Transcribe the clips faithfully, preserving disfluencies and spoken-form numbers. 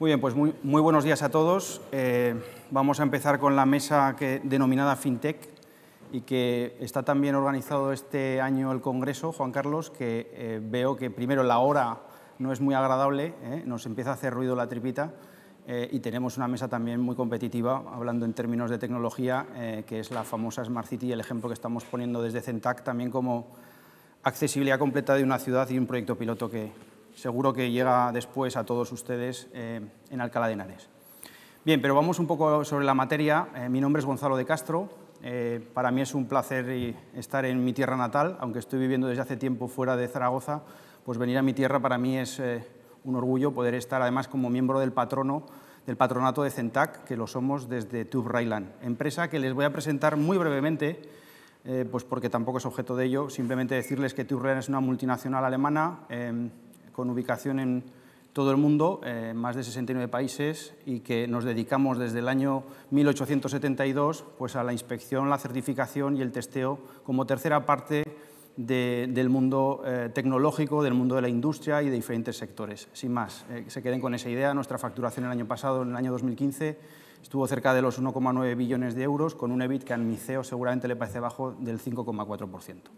Muy bien, pues muy, muy buenos días a todos. Eh, vamos a empezar con la mesa que, denominada FinTech y que está también organizado este año el Congreso, Juan Carlos, que eh, veo que primero la hora no es muy agradable, ¿eh? Nos empieza a hacer ruido la tripita eh, y tenemos una mesa también muy competitiva, hablando en términos de tecnología, eh, que es la famosa Smart City y el ejemplo que estamos poniendo desde CENTAC también como accesibilidad completa de una ciudad y un proyecto piloto que seguro que llega después a todos ustedes eh, en Alcalá de Henares. Bien, pero vamos un poco sobre la materia. Eh, mi nombre es Gonzalo de Castro. Eh, para mí es un placer estar en mi tierra natal, aunque estoy viviendo desde hace tiempo fuera de Zaragoza, pues venir a mi tierra para mí es eh, un orgullo poder estar además como miembro del patrono, del patronato de CENTAC, que lo somos desde Tube Rheinland, empresa que les voy a presentar muy brevemente, eh, pues porque tampoco es objeto de ello, simplemente decirles que Tube Rheinland es una multinacional alemana eh, con ubicación en todo el mundo, en eh, más de sesenta y nueve países, y que nos dedicamos desde el año mil ochocientos setenta y dos pues, a la inspección, la certificación y el testeo como tercera parte de, del mundo eh, tecnológico, del mundo de la industria y de diferentes sectores. Sin más, eh, que se queden con esa idea. Nuestra facturación el año pasado, en el año dos mil quince, estuvo cerca de los uno coma nueve billones de euros, con un EBIT que a mi C E O seguramente le parece bajo del cinco coma cuatro por ciento.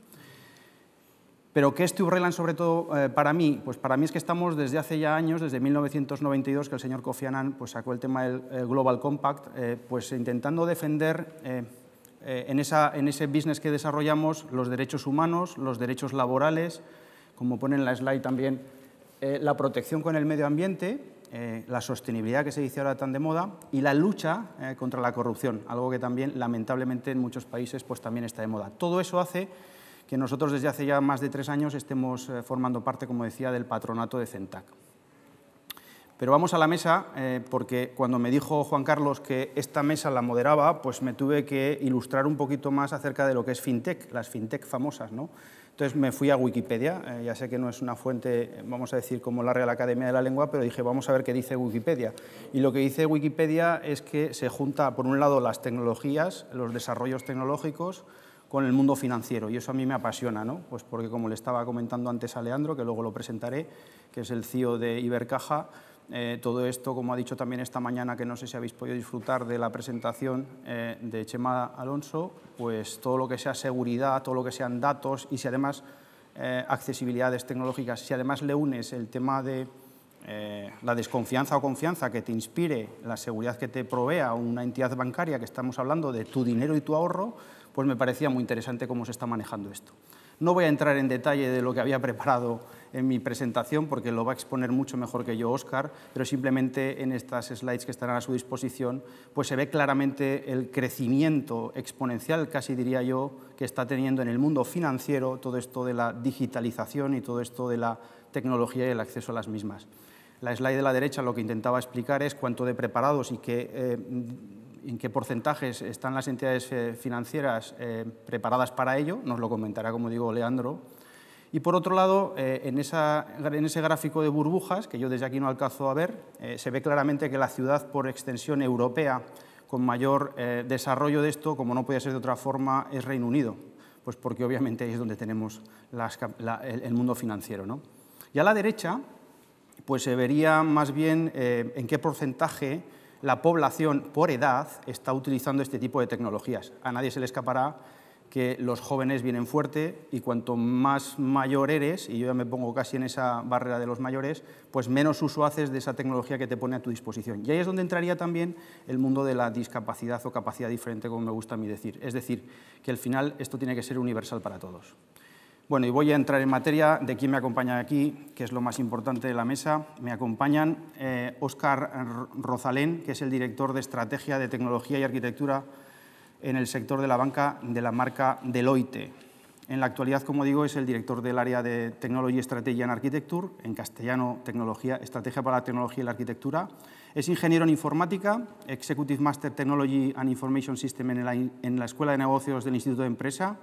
¿Pero qué es Tube Rheinland sobre todo eh, para mí? Pues para mí es que estamos desde hace ya años, desde mil novecientos noventa y dos, que el señor Kofi Annan pues, sacó el tema del el Global Compact, eh, pues intentando defender eh, eh, en, esa, en ese business que desarrollamos los derechos humanos, los derechos laborales, como pone en la slide también, eh, la protección con el medio ambiente, eh, la sostenibilidad que se dice ahora tan de moda y la lucha eh, contra la corrupción, algo que también lamentablemente en muchos países pues, también está de moda. Todo eso hace que nosotros desde hace ya más de tres años estemos eh, formando parte, como decía, del patronato de CENTAC. Pero vamos a la mesa, eh, porque cuando me dijo Juan Carlos que esta mesa la moderaba, pues me tuve que ilustrar un poquito más acerca de lo que es FinTech, las FinTech famosas, ¿no? Entonces me fui a Wikipedia, eh, ya sé que no es una fuente, vamos a decir, como la Real Academia de la Lengua, pero dije, vamos a ver qué dice Wikipedia. Y lo que dice Wikipedia es que se junta, por un lado, las tecnologías, los desarrollos tecnológicos, con el mundo financiero, y eso a mí me apasiona, ¿no? Pues porque, como le estaba comentando antes a Leandro, que luego lo presentaré, que es el C E O de Ibercaja, eh, todo esto, como ha dicho también esta mañana, que no sé si habéis podido disfrutar de la presentación eh, de Chema Alonso, pues todo lo que sea seguridad, todo lo que sean datos y si además eh, accesibilidades tecnológicas, si además le unes el tema de eh, la desconfianza o confianza que te inspire, la seguridad que te provea una entidad bancaria, que estamos hablando de tu dinero y tu ahorro, pues me parecía muy interesante cómo se está manejando esto. No voy a entrar en detalle de lo que había preparado en mi presentación, porque lo va a exponer mucho mejor que yo Óscar, pero simplemente en estas slides que estarán a su disposición, pues se ve claramente el crecimiento exponencial, casi diría yo, que está teniendo en el mundo financiero todo esto de la digitalización y todo esto de la tecnología y el acceso a las mismas. La slide de la derecha lo que intentaba explicar es cuánto de preparados y qué, eh, en qué porcentajes están las entidades eh, financieras eh, preparadas para ello, nos lo comentará, como digo, Leandro. Y por otro lado, eh, en, esa, en ese gráfico de burbujas, que yo desde aquí no alcanzo a ver, eh, se ve claramente que la ciudad por extensión europea con mayor eh, desarrollo de esto, como no podía ser de otra forma, es Reino Unido, pues porque obviamente ahí es donde tenemos las, la, el, el mundo financiero, ¿no? Y a la derecha, pues se vería más bien eh, en qué porcentaje la población por edad está utilizando este tipo de tecnologías. A nadie se le escapará que los jóvenes vienen fuerte y cuanto más mayor eres, y yo ya me pongo casi en esa barrera de los mayores, pues menos uso haces de esa tecnología que te pone a tu disposición. Y ahí es donde entraría también el mundo de la discapacidad o capacidad diferente, como me gusta a mí decir. Es decir, que al final esto tiene que ser universal para todos. Bueno, y voy a entrar en materia de quién me acompaña aquí, que es lo más importante de la mesa. Me acompañan eh, Óscar Rozalén, que es el director de Estrategia de Tecnología y Arquitectura en el sector de la banca de la marca Deloitte. En la actualidad, como digo, es el director del área de Technology Strategy and Architecture, en castellano, tecnología, Estrategia para la Tecnología y la Arquitectura. Es ingeniero en informática, Executive Master Technology and Information System en la, en la Escuela de Negocios del Instituto de Empresa,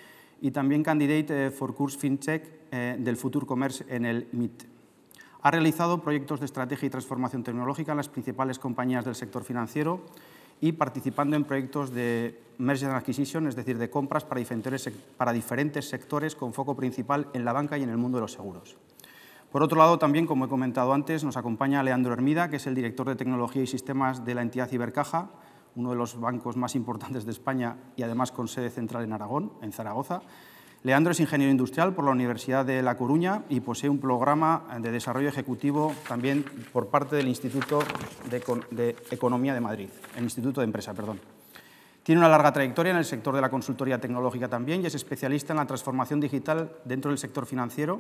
y también candidate for Course FinTech eh, del Future Commerce en el M I T. Ha realizado proyectos de estrategia y transformación tecnológica en las principales compañías del sector financiero y participando en proyectos de Merger and Acquisition, es decir, de compras para diferentes, para diferentes sectores con foco principal en la banca y en el mundo de los seguros. Por otro lado, también, como he comentado antes, nos acompaña Leandro Hermida, que es el director de Tecnología y Sistemas de la entidad Ibercaja, uno de los bancos más importantes de España y además con sede central en Aragón, en Zaragoza. Leandro es ingeniero industrial por la Universidad de La Coruña y posee un programa de desarrollo ejecutivo también por parte del Instituto de, de Economía de Madrid, el Instituto de Empresa, perdón. Tiene una larga trayectoria en el sector de la consultoría tecnológica también y es especialista en la transformación digital dentro del sector financiero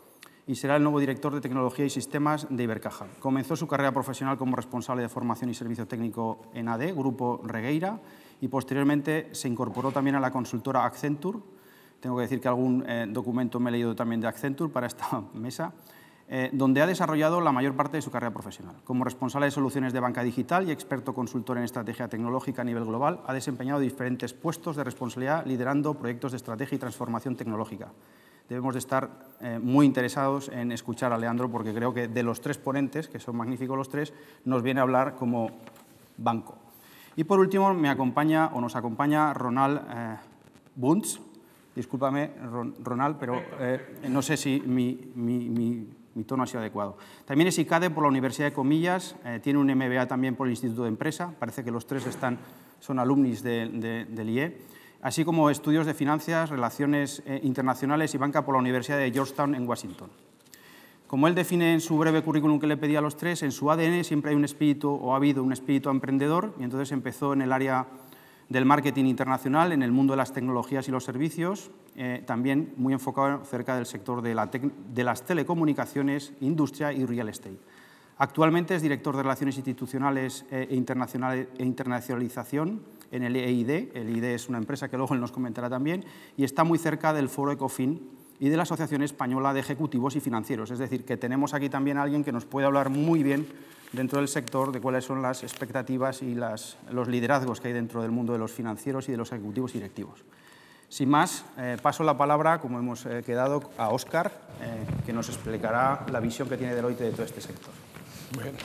y será el nuevo director de Tecnología y Sistemas de Ibercaja. Comenzó su carrera profesional como responsable de formación y servicio técnico en A D, Grupo Regueira, y posteriormente se incorporó también a la consultora Accenture. Tengo que decir que algún eh, documento me he leído también de Accenture para esta mesa, eh, donde ha desarrollado la mayor parte de su carrera profesional. Como responsable de soluciones de banca digital y experto consultor en estrategia tecnológica a nivel global, ha desempeñado diferentes puestos de responsabilidad liderando proyectos de estrategia y transformación tecnológica. Debemos de estar eh, muy interesados en escuchar a Leandro porque creo que de los tres ponentes, que son magníficos los tres, nos viene a hablar como banco. Y por último me acompaña o nos acompaña Ronald eh, Bunz. Discúlpame, Ronald, pero eh, no sé si mi, mi, mi, mi tono ha sido adecuado. También es ICADE por la Universidad de Comillas, eh, tiene un M B A también por el Instituto de Empresa, parece que los tres están, son alumnis de, de, del I E, así como estudios de finanzas, relaciones eh, internacionales y banca por la Universidad de Georgetown en Washington. Como él define en su breve currículum que le pedí a los tres, en su A D N siempre hay un espíritu, o ha habido un espíritu emprendedor, y entonces empezó en el área del marketing internacional, en el mundo de las tecnologías y los servicios, eh, también muy enfocado cerca del sector de, la de las telecomunicaciones, industria y real estate. Actualmente es director de Relaciones Institucionales e, Internacional, e Internacionalización en el E I D. El E I D es una empresa que luego él nos comentará también, y está muy cerca del Foro Ecofin y de la Asociación Española de Ejecutivos y Financieros. Es decir, que tenemos aquí también a alguien que nos puede hablar muy bien dentro del sector de cuáles son las expectativas y las, los liderazgos que hay dentro del mundo de los financieros y de los ejecutivos y directivos. Sin más, eh, paso la palabra, como hemos eh, quedado, a Óscar, eh, que nos explicará la visión que tiene Deloitte de todo este sector. Muy bien.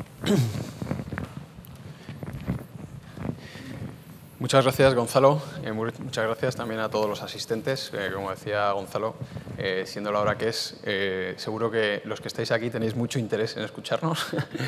Muchas gracias, Gonzalo. Eh, muchas gracias también a todos los asistentes. Eh, como decía Gonzalo, eh, siendo la hora que es, eh, seguro que los que estáis aquí tenéis mucho interés en escucharnos.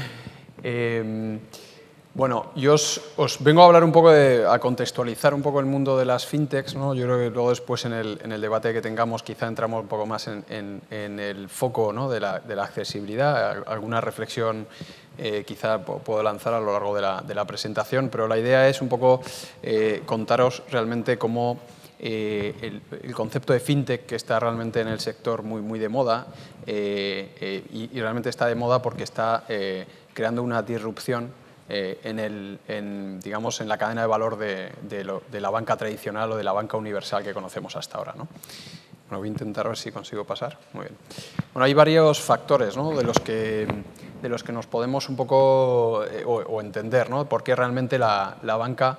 eh, bueno, yo os, os vengo a hablar un poco, de, a contextualizar un poco el mundo de las fintechs, ¿no? Yo creo que luego después en el, en el debate que tengamos quizá entramos un poco más en, en, en el foco, ¿no? de, la, de la accesibilidad, alguna reflexión Eh, quizá puedo lanzar a lo largo de la, de la presentación, pero la idea es un poco eh, contaros realmente cómo eh, el, el concepto de fintech, que está realmente en el sector muy, muy de moda, eh, eh, y, y realmente está de moda porque está eh, creando una disrupción eh, en, el, en, digamos, en la cadena de valor de, de, lo, de la banca tradicional o de la banca universal que conocemos hasta ahora, ¿no? Bueno, voy a intentar ver si consigo pasar. Muy bien. Bueno, hay varios factores, ¿no? de, los que, de los que nos podemos un poco eh, o, o entender, ¿no? por qué realmente la, la banca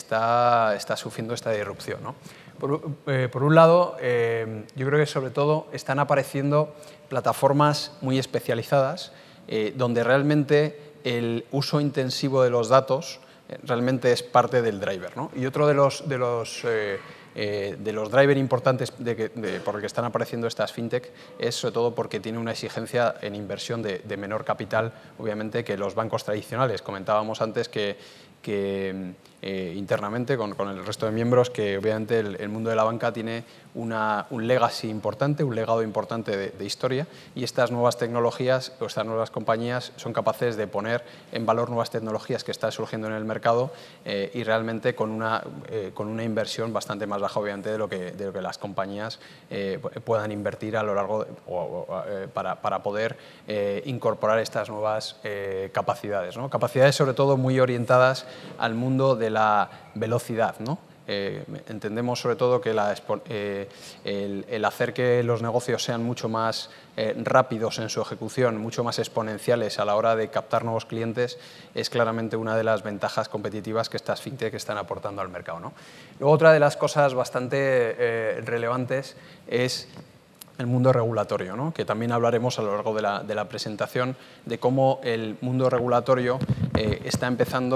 está, está sufriendo esta disrupción, ¿no? Por, eh, por un lado, eh, yo creo que sobre todo están apareciendo plataformas muy especializadas eh, donde realmente el uso intensivo de los datos eh, realmente es parte del driver, ¿no? Y otro de los, de los eh, Eh, de los drivers importantes de que, de, por el que están apareciendo estas fintech es sobre todo porque tiene una exigencia en inversión de, de menor capital, obviamente, que los bancos tradicionales. Comentábamos antes que, que eh, internamente con, con el resto de miembros que obviamente el, el mundo de la banca tiene una, un legacy importante, un legado importante de, de historia, y estas nuevas tecnologías o estas nuevas compañías son capaces de poner en valor nuevas tecnologías que están surgiendo en el mercado eh, y realmente con una, eh, con una inversión bastante más baja obviamente de lo que, de lo que las compañías eh, puedan invertir a lo largo de, o, o, eh, para, para poder eh, incorporar estas nuevas eh, capacidades, ¿no? Capacidades sobre todo muy orientadas al mundo de la velocidad, ¿no? Eh, entendemos sobre todo que la, eh, el, el hacer que los negocios sean mucho más eh, rápidos en su ejecución, mucho más exponenciales a la hora de captar nuevos clientes, es claramente una de las ventajas competitivas que estas fintech están aportando al mercado, ¿no? Luego, otra de las cosas bastante eh, relevantes es el mundo regulatorio, ¿no? Que también hablaremos a lo largo de la, de la presentación de cómo el mundo regulatorio eh, está empezando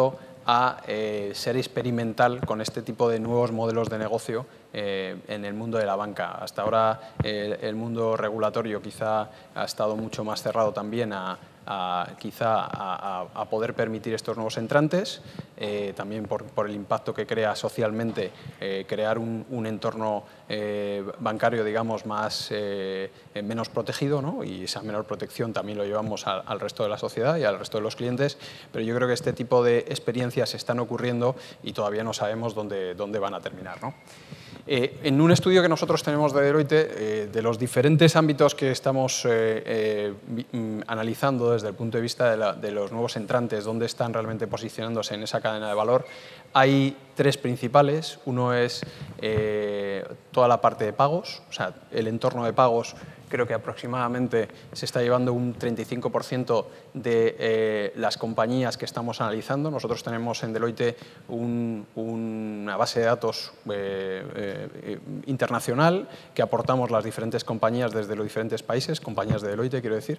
a eh, ser experimental con este tipo de nuevos modelos de negocio eh, en el mundo de la banca. Hasta ahora eh, el mundo regulatorio quizá ha estado mucho más cerrado también a, a quizá a, a poder permitir estos nuevos entrantes, eh, también por, por el impacto que crea socialmente eh, crear un, un entorno eh, bancario, digamos, más, eh, menos protegido, ¿no? Y esa menor protección también lo llevamos a, al resto de la sociedad y al resto de los clientes, pero yo creo que este tipo de experiencias están ocurriendo y todavía no sabemos dónde, dónde van a terminar, ¿no? Eh, en un estudio que nosotros tenemos de Deloitte, eh, de los diferentes ámbitos que estamos eh, eh, analizando desde el punto de vista de, la, de los nuevos entrantes, dónde están realmente posicionándose en esa cadena de valor, hay tres principales. Uno es eh, toda la parte de pagos, o sea, el entorno de pagos. Creo que aproximadamente se está llevando un treinta y cinco por ciento de eh, las compañías que estamos analizando. Nosotros tenemos en Deloitte un, una base de datos eh, eh, internacional que aportamos las diferentes compañías desde los diferentes países, compañías de Deloitte, quiero decir.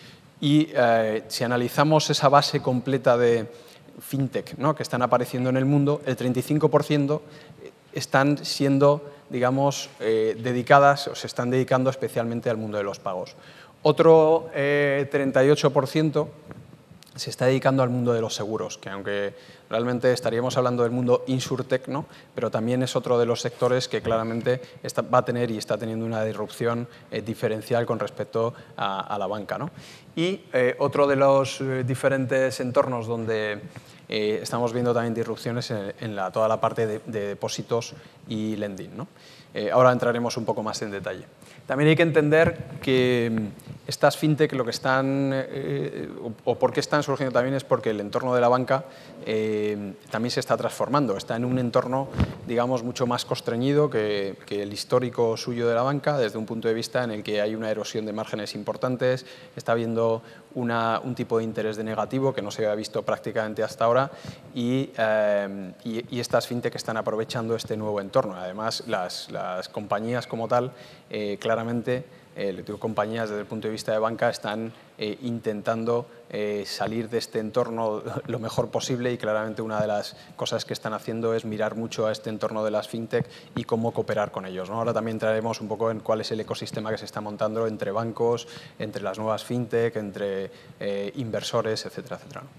Y eh, si analizamos esa base completa de fintech, ¿no?, que están apareciendo en el mundo, el treinta y cinco por ciento están siendo, digamos, eh, dedicadas o se están dedicando especialmente al mundo de los pagos. Otro eh, treinta y ocho por ciento se está dedicando al mundo de los seguros, que aunque realmente estaríamos hablando del mundo insurtech, ¿no?, pero también es otro de los sectores que claramente está, va a tener y está teniendo una disrupción eh, diferencial con respecto a, a la banca, ¿no? Y eh, otro de los eh, diferentes entornos donde Eh, estamos viendo también disrupciones en, en la, toda la parte de, de depósitos y lending, ¿no? Eh, ahora entraremos un poco más en detalle. También hay que entender que estas fintech lo que están, eh, o, o por qué están surgiendo también es porque el entorno de la banca eh, también se está transformando. Está en un entorno, digamos, mucho más constreñido que, que el histórico suyo de la banca, desde un punto de vista en el que hay una erosión de márgenes importantes, está habiendo una, un tipo de interés de negativo que no se había visto prácticamente hasta ahora y, eh, y, y estas fintech están aprovechando este nuevo entorno. Además, las, las compañías como tal, eh, claramente, eh, le digo compañías desde el punto de vista de banca, están eh, intentando eh, salir de este entorno lo mejor posible y claramente una de las cosas que están haciendo es mirar mucho a este entorno de las fintech y cómo cooperar con ellos, ¿no? Ahora también entraremos un poco en cuál es el ecosistema que se está montando entre bancos, entre las nuevas fintech, entre eh, inversores, etcétera, etcétera, ¿no?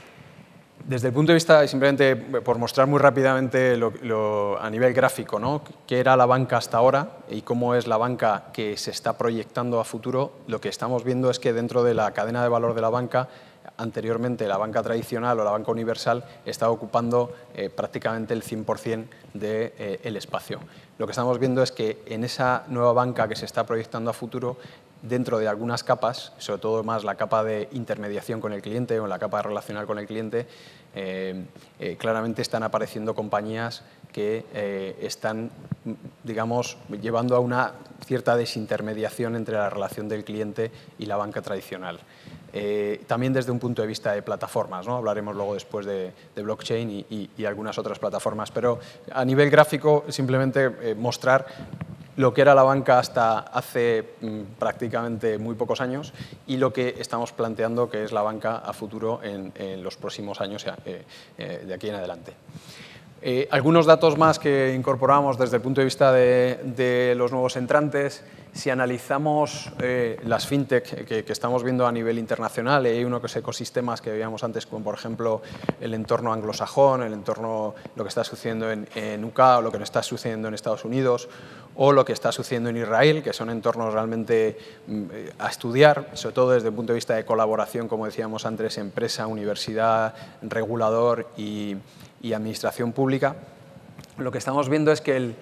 Desde el punto de vista, simplemente por mostrar muy rápidamente lo, lo, a nivel gráfico, ¿no?, qué era la banca hasta ahora y cómo es la banca que se está proyectando a futuro, lo que estamos viendo es que dentro de la cadena de valor de la banca, anteriormente la banca tradicional o la banca universal estaba ocupando eh, prácticamente el cien por cien del de, eh, espacio. Lo que estamos viendo es que en esa nueva banca que se está proyectando a futuro, dentro de algunas capas, sobre todo más la capa de intermediación con el cliente o la capa relacional con el cliente, eh, eh, claramente están apareciendo compañías que eh, están, digamos, llevando a una cierta desintermediación entre la relación del cliente y la banca tradicional. Eh, también desde un punto de vista de plataformas, ¿no? Hablaremos luego después de, de blockchain y, y, y algunas otras plataformas, pero a nivel gráfico simplemente eh, mostrar lo que era la banca hasta hace mmm, prácticamente muy pocos años y lo que estamos planteando que es la banca a futuro en, en los próximos años eh, eh, de aquí en adelante. Eh, algunos datos más que incorporamos desde el punto de vista de, de los nuevos entrantes. Si analizamos eh, las fintech que, que estamos viendo a nivel internacional, hay unos ecosistemas que veíamos antes, como por ejemplo el entorno anglosajón, el entorno, lo que está sucediendo en, en U K o lo que está sucediendo en Estados Unidos, o lo que está sucediendo en Israel, que son entornos realmente a estudiar, sobre todo desde el punto de vista de colaboración, como decíamos antes, empresa, universidad, regulador y, y administración pública. Lo que estamos viendo es que el,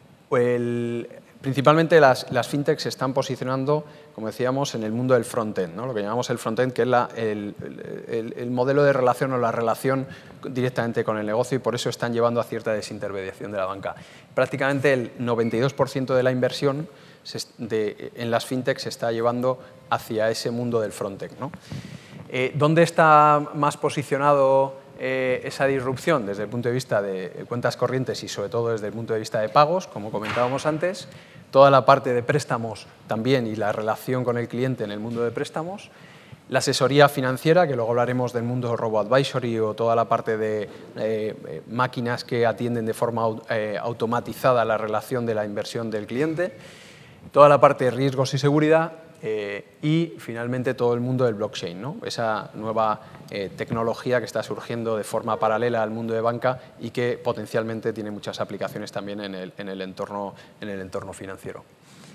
el principalmente las, las fintechs se están posicionando, como decíamos, en el mundo del front-end, ¿no? Lo que llamamos el front-end, que es la, el, el, el modelo de relación o la relación directamente con el negocio, y por eso están llevando a cierta desintermediación de la banca. Prácticamente el noventa y dos por ciento de la inversión se, de, en las fintechs se está llevando hacia ese mundo del front-end, ¿no? Eh, ¿Dónde está más posicionado Eh, esa disrupción? Desde el punto de vista de cuentas corrientes y sobre todo desde el punto de vista de pagos, como comentábamos antes, toda la parte de préstamos también y la relación con el cliente en el mundo de préstamos, La asesoría financiera, que luego hablaremos del mundo robo-advisory o toda la parte de eh, máquinas que atienden de forma eh, automatizada la relación de la inversión del cliente. Toda la parte de riesgos y seguridad. Eh, y finalmente todo el mundo del blockchain, ¿no? Esa nueva eh, tecnología que está surgiendo de forma paralela al mundo de banca y que potencialmente tiene muchas aplicaciones también en el, en el, entorno, en el entorno financiero.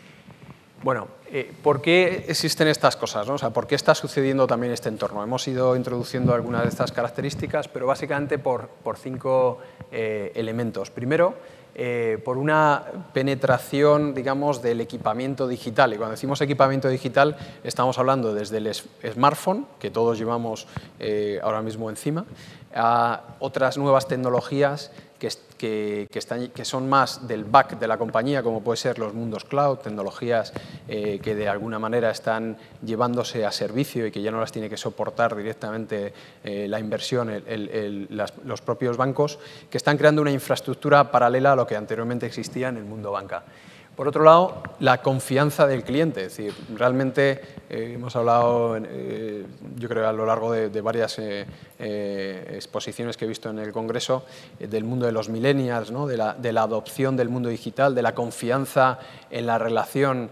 Bueno, eh, ¿por qué existen estas cosas, ¿no? O sea, ¿por qué está sucediendo también este entorno? Hemos ido introduciendo algunas de estas características, pero básicamente por, por cinco eh, elementos. Primero, Eh, por una penetración, digamos, del equipamiento digital. Y cuando decimos equipamiento digital, estamos hablando desde el smartphone, que todos llevamos eh, ahora mismo encima, a otras nuevas tecnologías que, que, que, están, que son más del back de la compañía, como puede ser los mundos cloud, tecnologías eh, que de alguna manera están llevándose a servicio y que ya no las tiene que soportar directamente eh, la inversión, el, el, el, las, los propios bancos, que están creando una infraestructura paralela a lo que anteriormente existía en el mundo banca. Por otro lado, la confianza del cliente, es decir, realmente eh, hemos hablado, eh, yo creo, a lo largo de, de varias eh, eh, exposiciones que he visto en el Congreso, eh, del mundo de los millennials, ¿no? de, la, de la adopción del mundo digital, de la confianza en la relación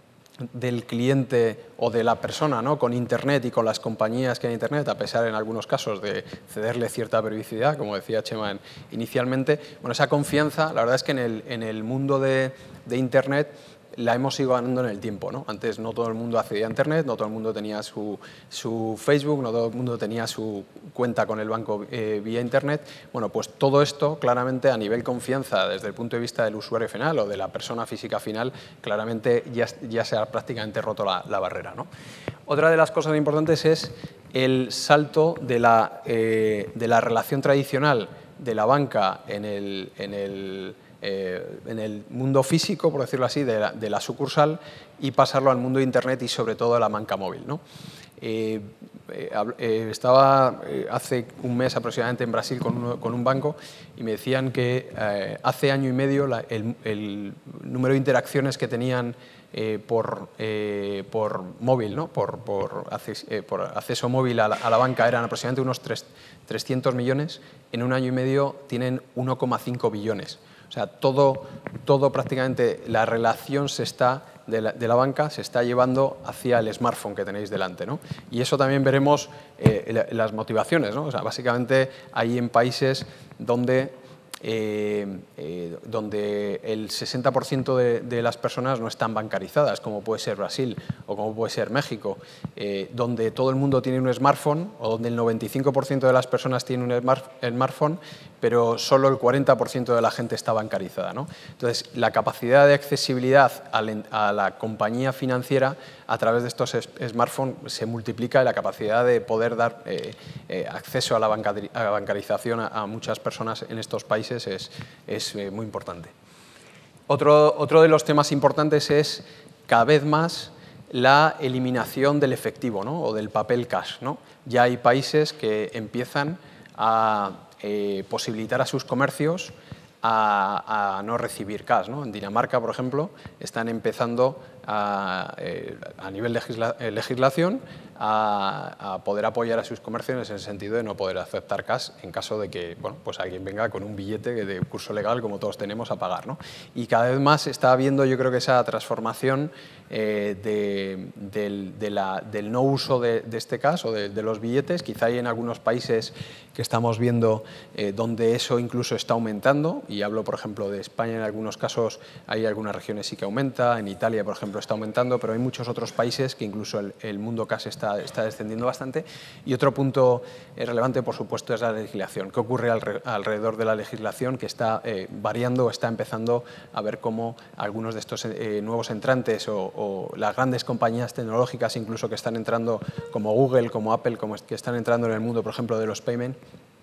del cliente o de la persona, ¿no? con Internet y con las compañías que hay en Internet, a pesar en algunos casos de cederle cierta privacidad, como decía Chema en, inicialmente. Bueno, esa confianza, la verdad es que en el, en el mundo de, de Internet la hemos ido ganando en el tiempo, ¿no? Antes no todo el mundo accedía a Internet, no todo el mundo tenía su, su Facebook, no todo el mundo tenía su cuenta con el banco eh, vía Internet. Bueno, pues todo esto, claramente, a nivel confianza, desde el punto de vista del usuario final o de la persona física final, claramente ya, ya se ha prácticamente roto la, la barrera, ¿no? Otra de las cosas importantes es el salto de la, eh, de la relación tradicional de la banca en el, en el Eh, en el mundo físico, por decirlo así, de la, de la sucursal y pasarlo al mundo de Internet y sobre todo a la banca móvil, ¿no? Eh, eh, estaba eh, hace un mes aproximadamente en Brasil con, uno, con un banco y me decían que eh, hace año y medio la, el, el número de interacciones que tenían eh, por, eh, por móvil, ¿no? por, por, acces, eh, por acceso móvil a la, a la banca eran aproximadamente unos trescientos millones, en un año y medio tienen uno coma cinco billones. O sea, todo, todo prácticamente, la relación se está, de, la, de la banca se está llevando hacia el smartphone que tenéis delante, ¿no? Y eso también veremos eh, las motivaciones, ¿no? O sea, básicamente hay en países donde, eh, eh, donde el sesenta por ciento de, de las personas no están bancarizadas, como puede ser Brasil o como puede ser México, eh, donde todo el mundo tiene un smartphone o donde el noventa y cinco por ciento de las personas tienen un smart, smartphone, pero solo el cuarenta por ciento de la gente está bancarizada, ¿no? Entonces, la capacidad de accesibilidad a la compañía financiera a través de estos smartphones se multiplica y la capacidad de poder dar eh, eh, acceso a la, banca, a la bancarización a, a muchas personas en estos países es, es eh, muy importante. Otro, otro de los temas importantes es cada vez más la eliminación del efectivo, ¿no? O del papel cash, ¿no? Ya hay países que empiezan a Eh, posibilitar a sus comercios a, a no recibir cash, ¿no? En Dinamarca, por ejemplo, están empezando a, eh, a nivel de legisla, eh, legislación a, a poder apoyar a sus comercios en el sentido de no poder aceptar cash en caso de que, bueno, pues alguien venga con un billete de curso legal, como todos tenemos, a pagar, ¿no? Y cada vez más está habiendo, yo creo que esa transformación eh, de, del, de la, del no uso de, de este cash o de, de los billetes. Quizá hay en algunos países que estamos viendo eh, donde eso incluso está aumentando, y hablo, por ejemplo, de España. En algunos casos hay algunas regiones sí que aumenta, en Italia, por ejemplo, está aumentando, pero hay muchos otros países que incluso el, el mundo cash está, está descendiendo bastante. Y otro punto eh, relevante, por supuesto, es la legislación. ¿Qué ocurre alre, alrededor de la legislación que está eh, variando, está empezando a ver cómo algunos de estos eh, nuevos entrantes o, o las grandes compañías tecnológicas incluso que están entrando, como Google, como Apple, como que están entrando en el mundo, por ejemplo, de los payments,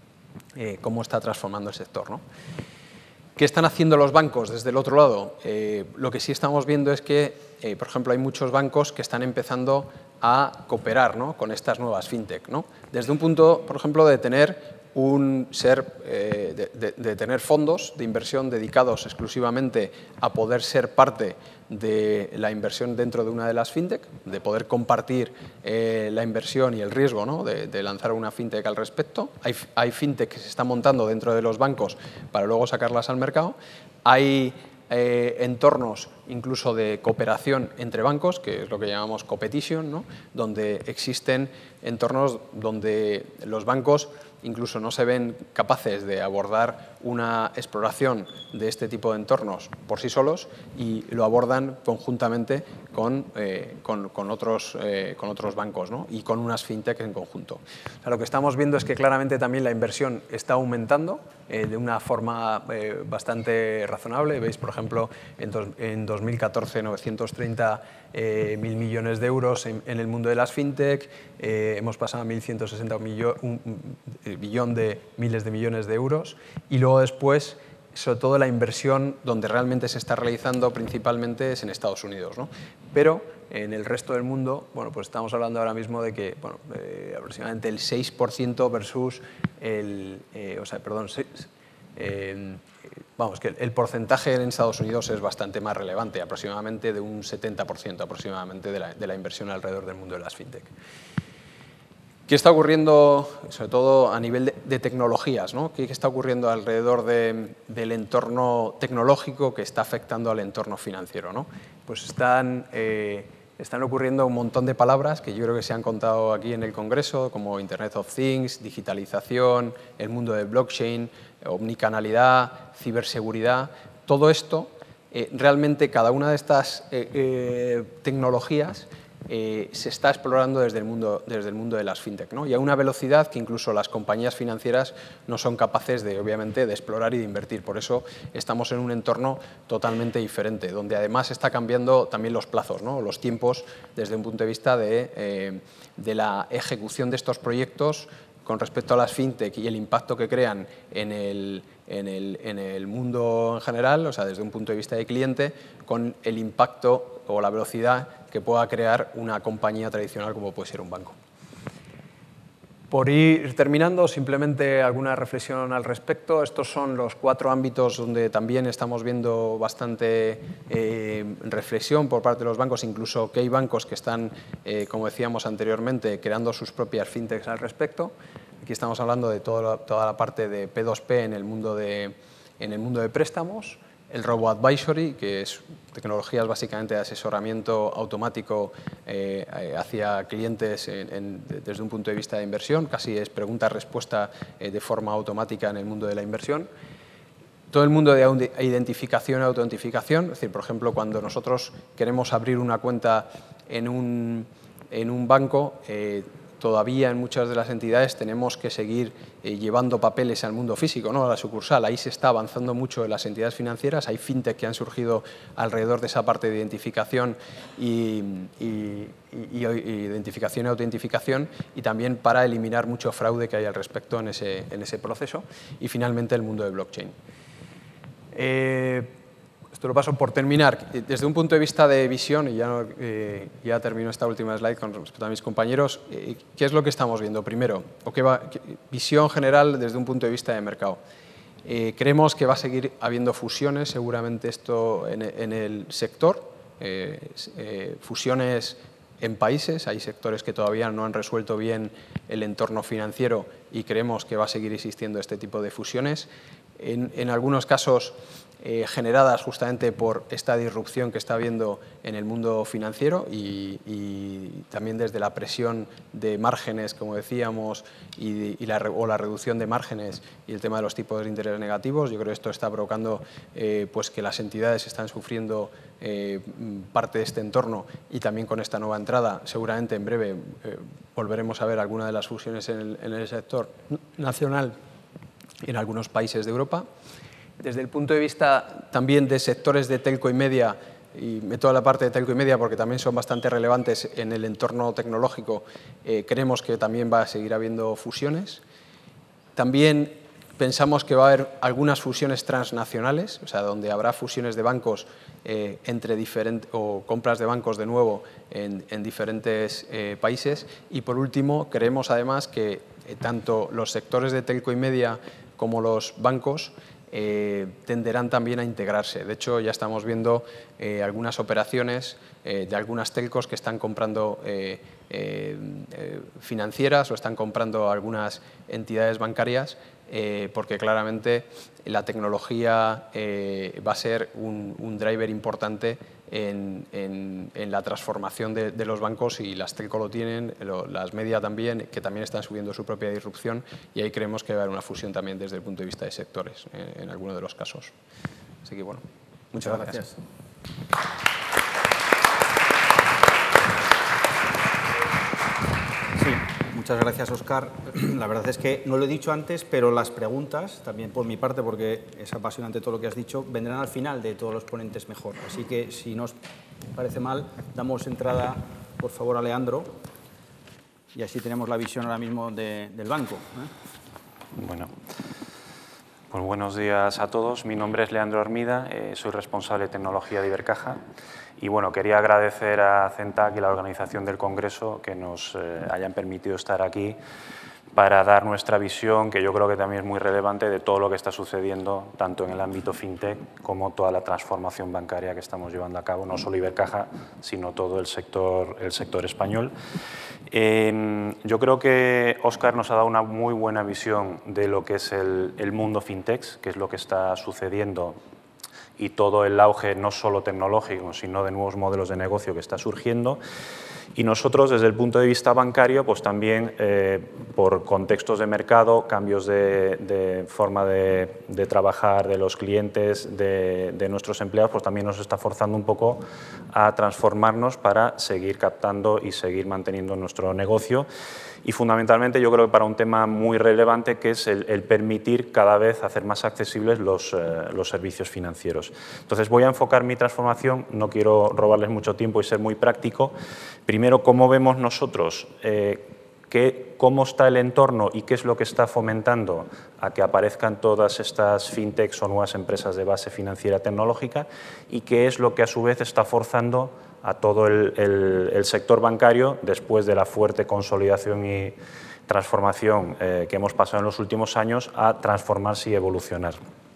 eh, cómo está transformando el sector, ¿no? ¿Qué están haciendo los bancos desde el otro lado? Eh, lo que sí estamos viendo es que, eh, por ejemplo, hay muchos bancos que están empezando a cooperar, ¿no?, con estas nuevas fintech, ¿no? Desde un punto, por ejemplo, de tener un ser, eh, de, de, de tener fondos de inversión dedicados exclusivamente a poder ser parte de la inversión dentro de una de las fintech, de poder compartir eh, la inversión y el riesgo, ¿no?, de, de lanzar una fintech al respecto. Hay, hay fintech que se están montando dentro de los bancos para luego sacarlas al mercado. Hay eh, entornos incluso de cooperación entre bancos, que es lo que llamamos competition, ¿no?, donde existen entornos donde los bancos incluso no se ven capaces de abordar una exploración de este tipo de entornos por sí solos y lo abordan conjuntamente con, eh, con, con, otros, eh, con otros bancos, ¿no?, y con unas fintech en conjunto. O sea, lo que estamos viendo es que claramente también la inversión está aumentando eh, de una forma eh, bastante razonable. Veis, por ejemplo, en, dos, en dos mil catorce novecientos treinta eh, mil millones de euros en, en el mundo de las fintech, eh, hemos pasado a mil ciento sesenta millo, un, un billón de miles de millones de euros, y luego después, sobre todo la inversión donde realmente se está realizando principalmente es en Estados Unidos, ¿no? Pero en el resto del mundo, bueno, pues estamos hablando ahora mismo de que, bueno, eh, aproximadamente el seis por ciento versus el, eh, o sea, perdón, seis, eh, vamos, que el porcentaje en Estados Unidos es bastante más relevante, aproximadamente de un setenta por ciento aproximadamente de la, de la inversión alrededor del mundo de las fintech. ¿Qué está ocurriendo, sobre todo a nivel de, de tecnologías, ¿no? ¿Qué, qué está ocurriendo alrededor de, del entorno tecnológico que está afectando al entorno financiero, ¿no? Pues están, eh, están ocurriendo un montón de palabras que yo creo que se han contado aquí en el Congreso, como Internet of Things, digitalización, el mundo de blockchain, omnicanalidad, ciberseguridad. Todo esto, eh, realmente cada una de estas eh, eh, tecnologías Eh, se está explorando desde el mundo, desde el mundo de las fintech, ¿no? Y a una velocidad que incluso las compañías financieras no son capaces de, obviamente, de explorar y de invertir. Por eso estamos en un entorno totalmente diferente, donde además está cambiando también los plazos, ¿no?, los tiempos desde un punto de vista de, eh, de la ejecución de estos proyectos con respecto a las fintech y el impacto que crean en el, en el, en el mundo en general, o sea, desde un punto de vista de cliente, con el impacto o la velocidad que pueda crear una compañía tradicional como puede ser un banco. Por ir terminando, simplemente alguna reflexión al respecto. Estos son los cuatro ámbitos donde también estamos viendo bastante eh, reflexión por parte de los bancos, incluso que hay bancos que están, eh, como decíamos anteriormente, creando sus propias fintechs al respecto. Aquí estamos hablando de todo, toda la parte de P dos P en el mundo de, en el mundo de préstamos, el Robo-Advisory, que es tecnologías básicamente de asesoramiento automático eh, hacia clientes en, en, desde un punto de vista de inversión, casi es pregunta-respuesta eh, de forma automática en el mundo de la inversión. Todo el mundo de identificación y autentificación, es decir, por ejemplo, cuando nosotros queremos abrir una cuenta en un, en un banco, eh, todavía en muchas de las entidades tenemos que seguir eh, llevando papeles al mundo físico, ¿no?, a la sucursal. Ahí se está avanzando mucho en las entidades financieras. Hay fintech que han surgido alrededor de esa parte de identificación y, y, y, y identificación y autentificación, y también para eliminar mucho fraude que hay al respecto en ese, en ese proceso. Y finalmente el mundo de blockchain. Eh, Esto lo paso por terminar. Desde un punto de vista de visión, y ya, eh, ya termino esta última slide con respecto a mis compañeros, eh, ¿qué es lo que estamos viendo? Primero, o qué va, qué, visión general desde un punto de vista de mercado. Eh, creemos que va a seguir habiendo fusiones, seguramente esto en, en el sector, eh, eh, fusiones en países. Hay sectores que todavía no han resuelto bien el entorno financiero y creemos que va a seguir existiendo este tipo de fusiones. En, en algunos casos eh, generadas justamente por esta disrupción que está habiendo en el mundo financiero y, y también desde la presión de márgenes, como decíamos, y, y la, o la reducción de márgenes y el tema de los tipos de interés negativos. Yo creo que esto está provocando eh, pues que las entidades están sufriendo eh, parte de este entorno, y también con esta nueva entrada seguramente en breve eh, volveremos a ver alguna de las fusiones en el, en el sector nacional en algunos países de Europa. Desde el punto de vista también de sectores de telco y media, y meto a la parte de telco y media porque también son bastante relevantes en el entorno tecnológico, eh, creemos que también va a seguir habiendo fusiones. También pensamos que va a haber algunas fusiones transnacionales, o sea, donde habrá fusiones de bancos eh, entre diferentes, o compras de bancos de nuevo en, en diferentes eh, países. Y por último, creemos además que eh, tanto los sectores de telco y media como los bancos eh, tenderán también a integrarse. De hecho, ya estamos viendo eh, algunas operaciones eh, de algunas telcos que están comprando eh, eh, eh, financieras o están comprando algunas entidades bancarias, Eh, porque claramente la tecnología eh, va a ser un, un driver importante en, en, en la transformación de, de los bancos, y las telco lo tienen, lo, las media también, que también están subiendo su propia disrupción, y ahí creemos que va a haber una fusión también desde el punto de vista de sectores eh, en algunos de los casos. Así que bueno, muchas, muchas gracias. gracias. Sí. Muchas gracias, Óscar. La verdad es que no lo he dicho antes, pero las preguntas, también por mi parte, porque es apasionante todo lo que has dicho, vendrán al final de todos los ponentes mejor. Así que, si no os parece mal, damos entrada, por favor, a Leandro, y así tenemos la visión ahora mismo de, del banco, ¿eh? Bueno, pues buenos días a todos. Mi nombre es Leandro Armida, eh, soy responsable de tecnología de Ibercaja. Y bueno, quería agradecer a CENTAC y la organización del Congreso que nos eh, hayan permitido estar aquí para dar nuestra visión, que yo creo que también es muy relevante, de todo lo que está sucediendo tanto en el ámbito fintech como toda la transformación bancaria que estamos llevando a cabo, no solo Ibercaja, sino todo el sector, el sector español. Eh, yo creo que Óscar nos ha dado una muy buena visión de lo que es el, el mundo fintech, que es lo que está sucediendo, y todo el auge no solo tecnológico, sino de nuevos modelos de negocio que está surgiendo. Y nosotros, desde el punto de vista bancario, pues también eh, por contextos de mercado, cambios de, de forma de, de trabajar de los clientes, de, de nuestros empleados, pues también nos está forzando un poco a transformarnos para seguir captando y seguir manteniendo nuestro negocio. Y fundamentalmente yo creo que para un tema muy relevante, que es el, el permitir cada vez hacer más accesibles los, eh, los servicios financieros. Entonces voy a enfocar mi transformación, no quiero robarles mucho tiempo y ser muy práctico. Primero, cómo vemos nosotros, eh, qué, cómo está el entorno y qué es lo que está fomentando a que aparezcan todas estas fintechs o nuevas empresas de base financiera tecnológica, y qué es lo que a su vez está forzando a todo el, el, el sector bancario, después de la fuerte consolidación y transformación eh, que hemos pasado en los últimos años, a transformarse y evolucionar.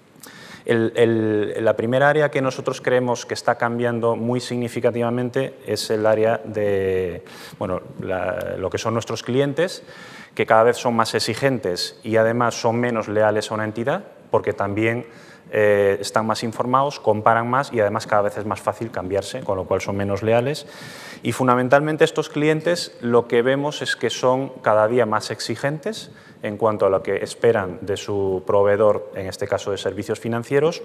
El, el, la primera área que nosotros creemos que está cambiando muy significativamente es el área de bueno, la, lo que son nuestros clientes, que cada vez son más exigentes y además son menos leales a una entidad, porque también eh, están más informados, comparan más y además cada vez es más fácil cambiarse, con lo cual son menos leales. Y fundamentalmente estos clientes lo que vemos es que son cada día más exigentes en cuanto a lo que esperan de su proveedor, en este caso de servicios financieros.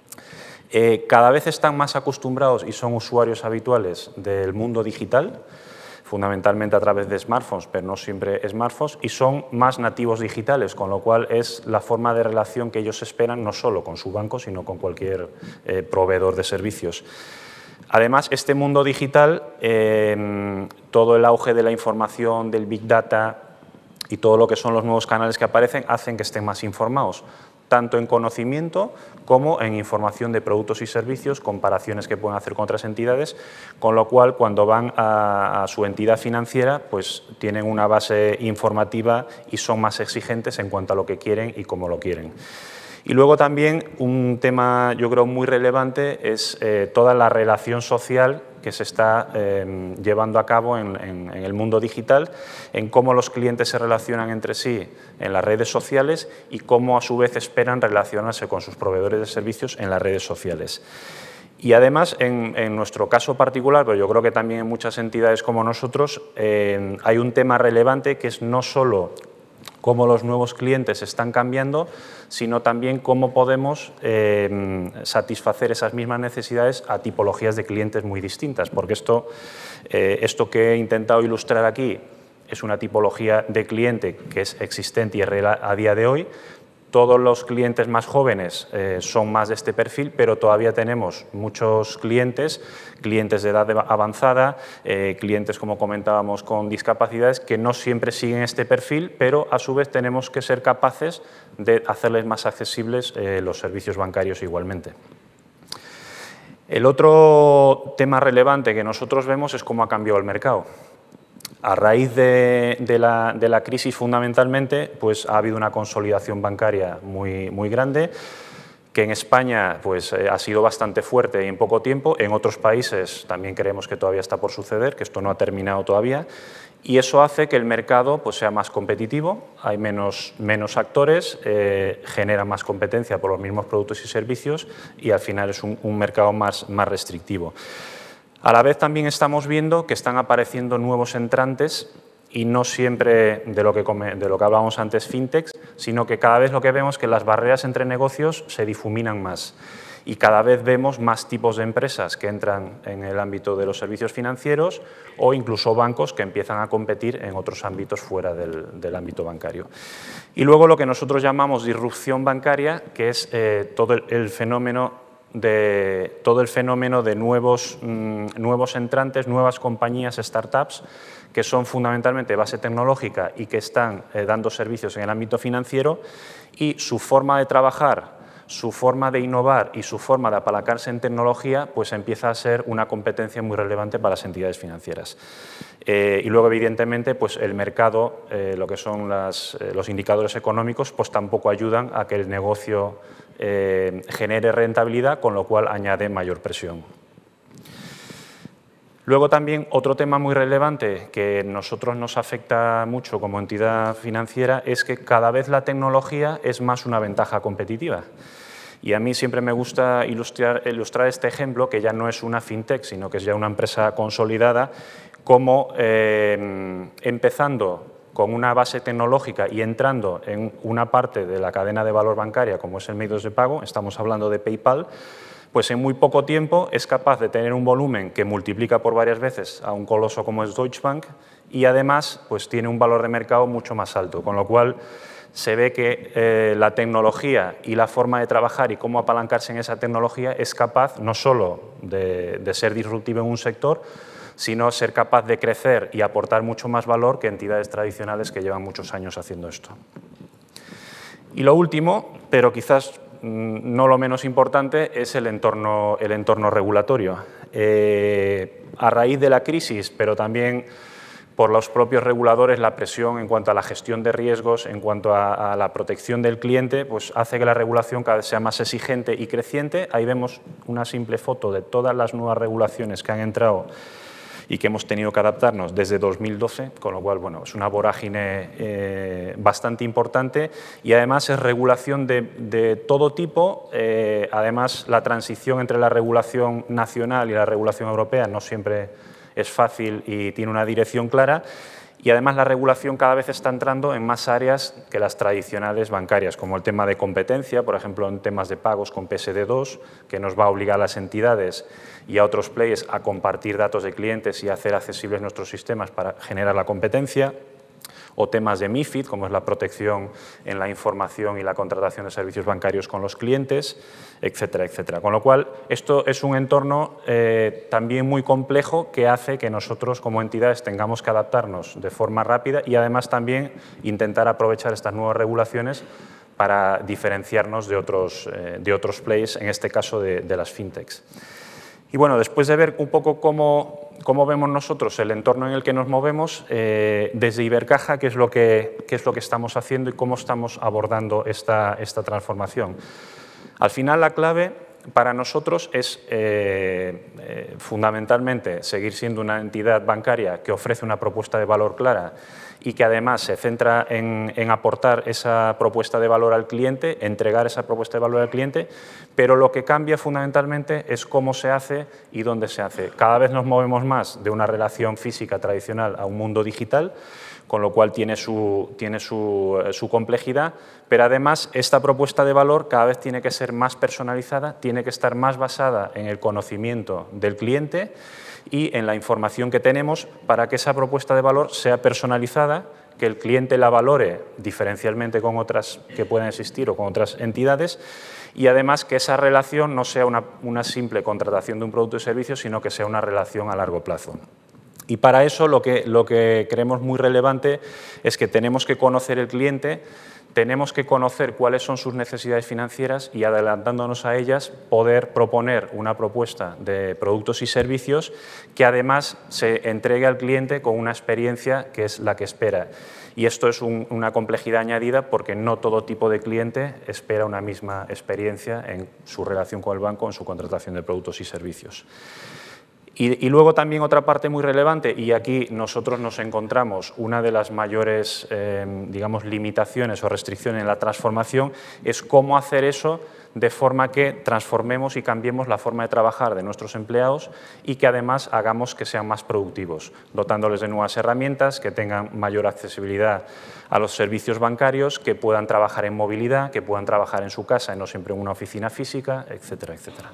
Eh, cada vez están más acostumbrados y son usuarios habituales del mundo digital, fundamentalmente a través de smartphones, pero no siempre smartphones, y son más nativos digitales, con lo cual es la forma de relación que ellos esperan, no solo con su banco, sino con cualquier eh, proveedor de servicios. Además, este mundo digital, eh, todo el auge de la información, del Big Data y todo lo que son los nuevos canales que aparecen, hacen que estén más informados, tanto en conocimiento como en información de productos y servicios, comparaciones que pueden hacer con otras entidades, con lo cual cuando van a, a su entidad financiera pues tienen una base informativa y son más exigentes en cuanto a lo que quieren y cómo lo quieren. Y luego también un tema yo creo muy relevante es eh, toda la relación social que se está eh, llevando a cabo en, en, en el mundo digital, en cómo los clientes se relacionan entre sí en las redes sociales y cómo a su vez esperan relacionarse con sus proveedores de servicios en las redes sociales. Y además, en, en nuestro caso particular, pero yo creo que también en muchas entidades como nosotros, eh, hay un tema relevante que es no solo cómo los nuevos clientes están cambiando, sino también cómo podemos eh, satisfacer esas mismas necesidades a tipologías de clientes muy distintas, porque esto, eh, esto que he intentado ilustrar aquí es una tipología de cliente que es existente y es real a día de hoy, Todos los clientes más jóvenes eh, son más de este perfil, pero todavía tenemos muchos clientes, clientes de edad avanzada, eh, clientes, como comentábamos, con discapacidades, que no siempre siguen este perfil, pero a su vez tenemos que ser capaces de hacerles más accesibles eh, los servicios bancarios igualmente. El otro tema relevante que nosotros vemos es cómo ha cambiado el mercado. A raíz de, de, la, de la crisis, fundamentalmente, pues ha habido una consolidación bancaria muy, muy grande, que en España pues, eh, ha sido bastante fuerte y en poco tiempo. En otros países también creemos que todavía está por suceder, que esto no ha terminado todavía. Y eso hace que el mercado pues, sea más competitivo, hay menos, menos actores, eh, genera más competencia por los mismos productos y servicios y al final es un, un mercado más, más restrictivo. A la vez también estamos viendo que están apareciendo nuevos entrantes y no siempre de lo que, de lo que hablábamos antes fintechs, sino que cada vez lo que vemos es que las barreras entre negocios se difuminan más y cada vez vemos más tipos de empresas que entran en el ámbito de los servicios financieros o incluso bancos que empiezan a competir en otros ámbitos fuera del, del ámbito bancario. Y luego lo que nosotros llamamos disrupción bancaria, que es eh, todo el, el fenómeno de todo el fenómeno de nuevos, mmm, nuevos entrantes, nuevas compañías, startups, que son fundamentalmente de base tecnológica y que están eh, dando servicios en el ámbito financiero y su forma de trabajar, su forma de innovar y su forma de apalancarse en tecnología pues empieza a ser una competencia muy relevante para las entidades financieras. Eh, y luego, evidentemente, pues el mercado, eh, lo que son las, eh, los indicadores económicos, pues tampoco ayudan a que el negocio eh, genere rentabilidad, con lo cual añade mayor presión. Luego también otro tema muy relevante que a nosotros nos afecta mucho como entidad financiera es que cada vez la tecnología es más una ventaja competitiva. Y a mí siempre me gusta ilustrar, ilustrar este ejemplo, que ya no es una fintech, sino que es ya una empresa consolidada, como eh, empezando con una base tecnológica y entrando en una parte de la cadena de valor bancaria, como es el medios de pago, estamos hablando de PayPal, pues en muy poco tiempo es capaz de tener un volumen que multiplica por varias veces a un coloso como es Deutsche Bank y además pues tiene un valor de mercado mucho más alto, con lo cual se ve que eh, la tecnología y la forma de trabajar y cómo apalancarse en esa tecnología es capaz no solo de, de ser disruptivo en un sector, sino ser capaz de crecer y aportar mucho más valor que entidades tradicionales que llevan muchos años haciendo esto. Y lo último, pero quizás no lo menos importante, es el entorno, el entorno regulatorio. Eh, a raíz de la crisis, pero también por los propios reguladores, la presión en cuanto a la gestión de riesgos, en cuanto a, a la protección del cliente, pues hace que la regulación cada vez sea más exigente y creciente. Ahí vemos una simple foto de todas las nuevas regulaciones que han entrado y que hemos tenido que adaptarnos desde dos mil doce, con lo cual bueno, es una vorágine eh, bastante importante y además es regulación de, de todo tipo. Eh, además, la transición entre la regulación nacional y la regulación europea no siempre es fácil y tiene una dirección clara. Y además la regulación cada vez está entrando en más áreas que las tradicionales bancarias, como el tema de competencia, por ejemplo, en temas de pagos con P S D dos, que nos va a obligar a las entidades y a otros players a compartir datos de clientes y hacer accesibles nuestros sistemas para generar la competencia. O temas de MiFID, como es la protección en la información y la contratación de servicios bancarios con los clientes, etcétera, etcétera. Con lo cual, esto es un entorno eh, también muy complejo que hace que nosotros como entidades tengamos que adaptarnos de forma rápida y además también intentar aprovechar estas nuevas regulaciones para diferenciarnos de otros, eh, de otros players, en este caso de, de las fintechs. Y bueno, después de ver un poco cómo, cómo vemos nosotros el entorno en el que nos movemos, eh, desde Ibercaja, qué es, lo que, qué es lo que estamos haciendo y cómo estamos abordando esta, esta transformación. Al final, la clave para nosotros es eh, eh, fundamentalmente seguir siendo una entidad bancaria que ofrece una propuesta de valor clara y que además se centra en, en aportar esa propuesta de valor al cliente, entregar esa propuesta de valor al cliente, pero lo que cambia fundamentalmente es cómo se hace y dónde se hace. Cada vez nos movemos más de una relación física tradicional a un mundo digital, con lo cual tiene su, tiene su, su complejidad, pero además esta propuesta de valor cada vez tiene que ser más personalizada, tiene que estar más basada en el conocimiento del cliente y en la información que tenemos para que esa propuesta de valor sea personalizada que el cliente la valore diferencialmente con otras que puedan existir o con otras entidades, y además que esa relación no sea una, una simple contratación de un producto y servicio, sino que sea una relación a largo plazo. Y para eso lo que, lo que creemos muy relevante es que tenemos que conocer el cliente, tenemos que conocer cuáles son sus necesidades financieras y, adelantándonos a ellas, poder proponer una propuesta de productos y servicios que además se entregue al cliente con una experiencia que es la que espera. Y esto es un, una complejidad añadida porque no todo tipo de cliente espera una misma experiencia en su relación con el banco, en su contratación de productos y servicios. Y, y luego también otra parte muy relevante, y aquí nosotros nos encontramos una de las mayores eh, digamos, limitaciones o restricciones en la transformación, es cómo hacer eso de forma que transformemos y cambiemos la forma de trabajar de nuestros empleados y que además hagamos que sean más productivos, dotándoles de nuevas herramientas, que tengan mayor accesibilidad a los servicios bancarios, que puedan trabajar en movilidad, que puedan trabajar en su casa y no siempre en una oficina física, etcétera, etcétera.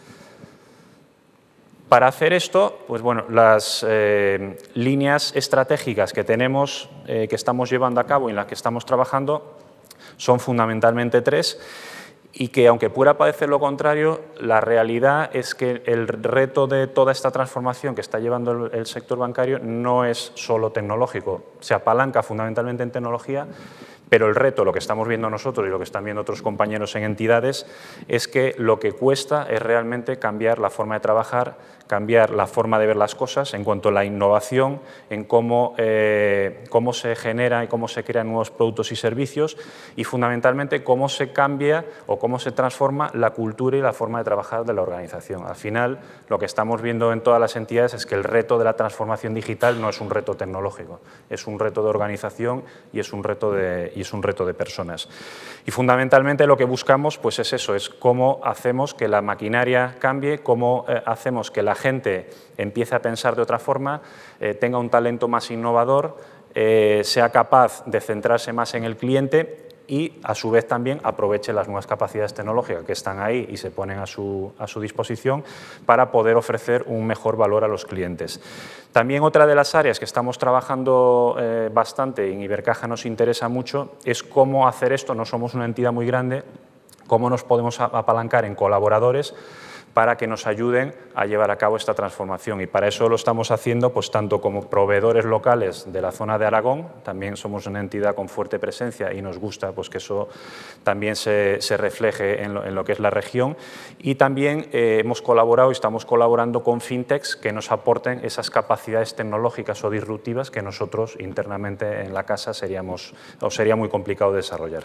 Para hacer esto, pues bueno, las eh, líneas estratégicas que tenemos, eh, que estamos llevando a cabo y en las que estamos trabajando, son fundamentalmente tres, y que, aunque pueda parecer lo contrario, la realidad es que el reto de toda esta transformación que está llevando el, el sector bancario no es solo tecnológico, se apalanca fundamentalmente en tecnología, pero el reto, lo que estamos viendo nosotros y lo que están viendo otros compañeros en entidades, es que lo que cuesta es realmente cambiar la forma de trabajar, cambiar la forma de ver las cosas en cuanto a la innovación, en cómo, eh, cómo se genera y cómo se crean nuevos productos y servicios, y fundamentalmente cómo se cambia o cómo se transforma la cultura y la forma de trabajar de la organización. Al final, lo que estamos viendo en todas las entidades es que el reto de la transformación digital no es un reto tecnológico, es un reto de organización y es un reto de, y es un reto de personas. Y fundamentalmente lo que buscamos pues es eso, es cómo hacemos que la maquinaria cambie, cómo eh, hacemos que la gente empiece a pensar de otra forma, eh, tenga un talento más innovador, eh, sea capaz de centrarse más en el cliente y, a su vez, también aproveche las nuevas capacidades tecnológicas que están ahí y se ponen a su, a su disposición para poder ofrecer un mejor valor a los clientes. También otra de las áreas que estamos trabajando eh, bastante y en Ibercaja nos interesa mucho es cómo hacer esto. No somos una entidad muy grande, cómo nos podemos apalancar en colaboradores para que nos ayuden a llevar a cabo esta transformación. Y para eso lo estamos haciendo pues, tanto como proveedores locales de la zona de Aragón, también somos una entidad con fuerte presencia y nos gusta pues, que eso también se, se refleje en lo, en lo que es la región, y también eh, hemos colaborado y estamos colaborando con fintechs que nos aporten esas capacidades tecnológicas o disruptivas que nosotros internamente en la casa seríamos, o sería muy complicado desarrollar.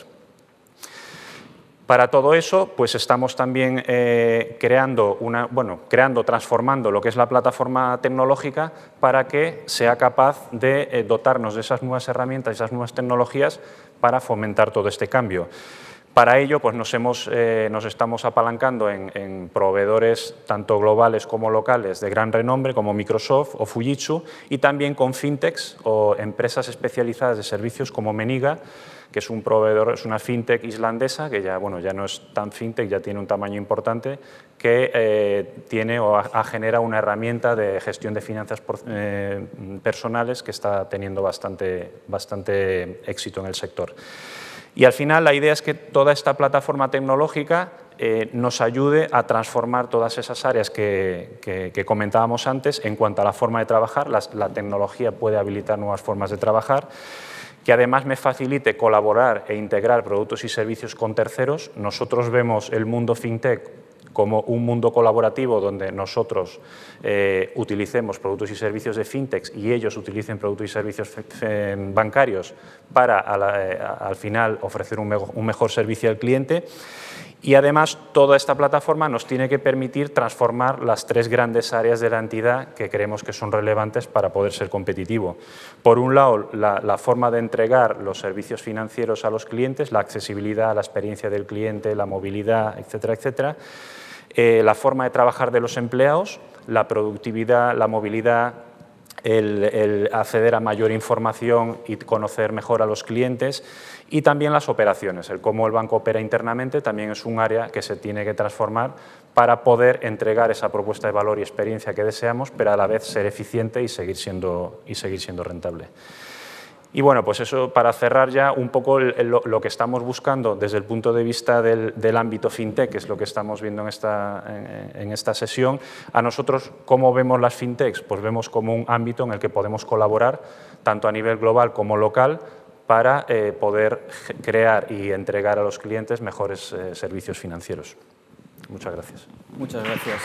Para todo eso, pues estamos también eh, creando, una, bueno, creando, transformando lo que es la plataforma tecnológica para que sea capaz de eh, dotarnos de esas nuevas herramientas, esas nuevas tecnologías para fomentar todo este cambio. Para ello, pues nos, hemos, eh, nos estamos apalancando en, en proveedores tanto globales como locales de gran renombre, como Microsoft o Fujitsu, y también con fintechs o empresas especializadas de servicios como Meniga, que es un proveedor, es una fintech islandesa, que ya, bueno, ya no es tan fintech, ya tiene un tamaño importante, que eh, tiene o ha, ha generado una herramienta de gestión de finanzas por, eh, personales que está teniendo bastante, bastante éxito en el sector. Y al final la idea es que toda esta plataforma tecnológica eh, nos ayude a transformar todas esas áreas que, que, que comentábamos antes en cuanto a la forma de trabajar. La, la tecnología puede habilitar nuevas formas de trabajar, que además me facilite colaborar e integrar productos y servicios con terceros. Nosotros vemos el mundo fintech como un mundo colaborativo donde nosotros eh, utilicemos productos y servicios de fintechs y ellos utilicen productos y servicios bancarios para a la, eh, al final ofrecer un, me un mejor servicio al cliente. Y además toda esta plataforma nos tiene que permitir transformar las tres grandes áreas de la entidad que creemos que son relevantes para poder ser competitivo. Por un lado, la, la forma de entregar los servicios financieros a los clientes, la accesibilidad, la experiencia del cliente, la movilidad, etcétera, etcétera. Eh, la forma de trabajar de los empleados, la productividad, la movilidad, el, el acceder a mayor información y conocer mejor a los clientes, y también las operaciones, el cómo el banco opera internamente también es un área que se tiene que transformar para poder entregar esa propuesta de valor y experiencia que deseamos, pero a la vez ser eficiente y seguir siendo, y seguir siendo rentable. Y bueno, pues eso para cerrar ya un poco el, el, lo que estamos buscando desde el punto de vista del, del ámbito fintech, que es lo que estamos viendo en esta, en, en esta sesión. A nosotros, ¿cómo vemos las fintechs? Pues vemos como un ámbito en el que podemos colaborar tanto a nivel global como local para eh, poder crear y entregar a los clientes mejores eh, servicios financieros. Muchas gracias. Muchas gracias.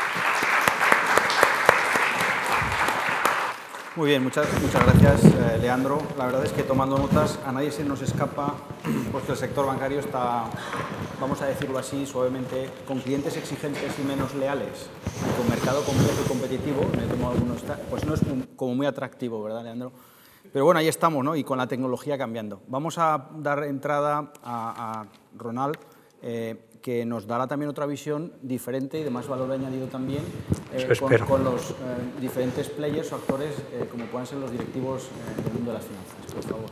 Muy bien, muchas, muchas gracias, eh, Leandro. La verdad es que tomando notas, a nadie se nos escapa pues que el sector bancario está, vamos a decirlo así, suavemente, con clientes exigentes y menos leales, con mercado complejo y competitivo, en el que algunos está, pues no es un, como muy atractivo, ¿verdad, Leandro? Pero bueno, ahí estamos, ¿no? Y con la tecnología cambiando. Vamos a dar entrada a, a Ronald, eh, que nos dará también otra visión diferente y de más valor añadido también eh, con, con los eh, diferentes players o actores, eh, como puedan ser los directivos eh, del mundo de las finanzas. Por favor.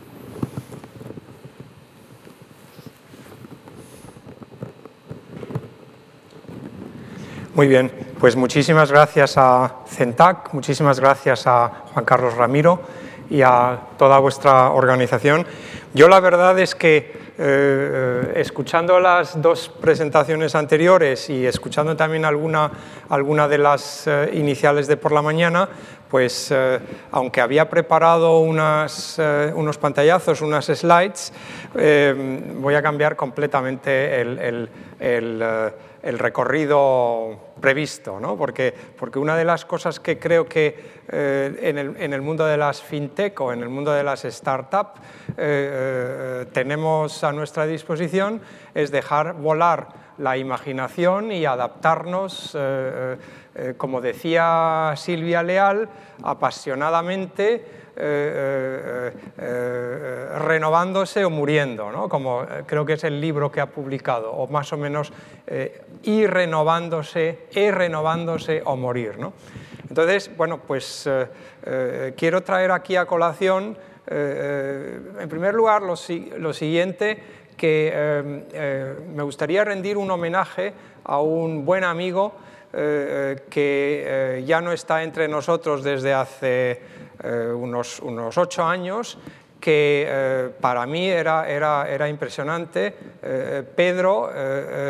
Muy bien, pues muchísimas gracias a CENTAC, muchísimas gracias a Juan Carlos Ramiro y a toda vuestra organización. Yo la verdad es que eh, escuchando las dos presentaciones anteriores y escuchando también alguna, alguna de las eh, iniciales de por la mañana, pues eh, aunque había preparado unas, eh, unos pantallazos, unas slides, eh, voy a cambiar completamente el, el, el, eh, el recorrido previsto, ¿no? porque, porque una de las cosas que creo que eh, en, el, en el mundo de las fintech o en el mundo de las startups eh, eh, tenemos a nuestra disposición es dejar volar la imaginación y adaptarnos, eh, eh, como decía Silvia Leal, apasionadamente, Eh, eh, eh, renovándose o muriendo, ¿no? Como eh, creo que es el libro que ha publicado, o más o menos eh, ir renovándose, ir renovándose o morir, ¿no? Entonces, bueno, pues eh, eh, quiero traer aquí a colación, eh, eh, en primer lugar, lo, lo siguiente, que eh, eh, me gustaría rendir un homenaje a un buen amigo eh, que eh, ya no está entre nosotros desde hace Eh, unos, unos ocho años, que eh, para mí era, era, era impresionante. Eh, Pedro eh,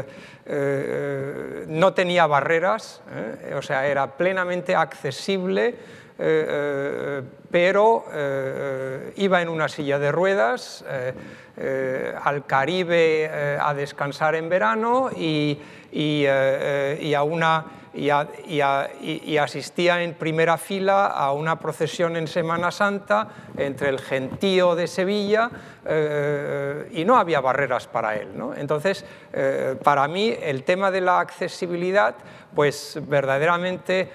eh, no tenía barreras, eh, o sea, era plenamente accesible, eh, eh, pero eh, iba en una silla de ruedas eh, eh, al Caribe eh, a descansar en verano y, y, eh, y a una... Y, a, y, a, y asistía en primera fila a una procesión en Semana Santa entre el gentío de Sevilla eh, y no había barreras para él, ¿no? Entonces, eh, para mí el tema de la accesibilidad, pues verdaderamente,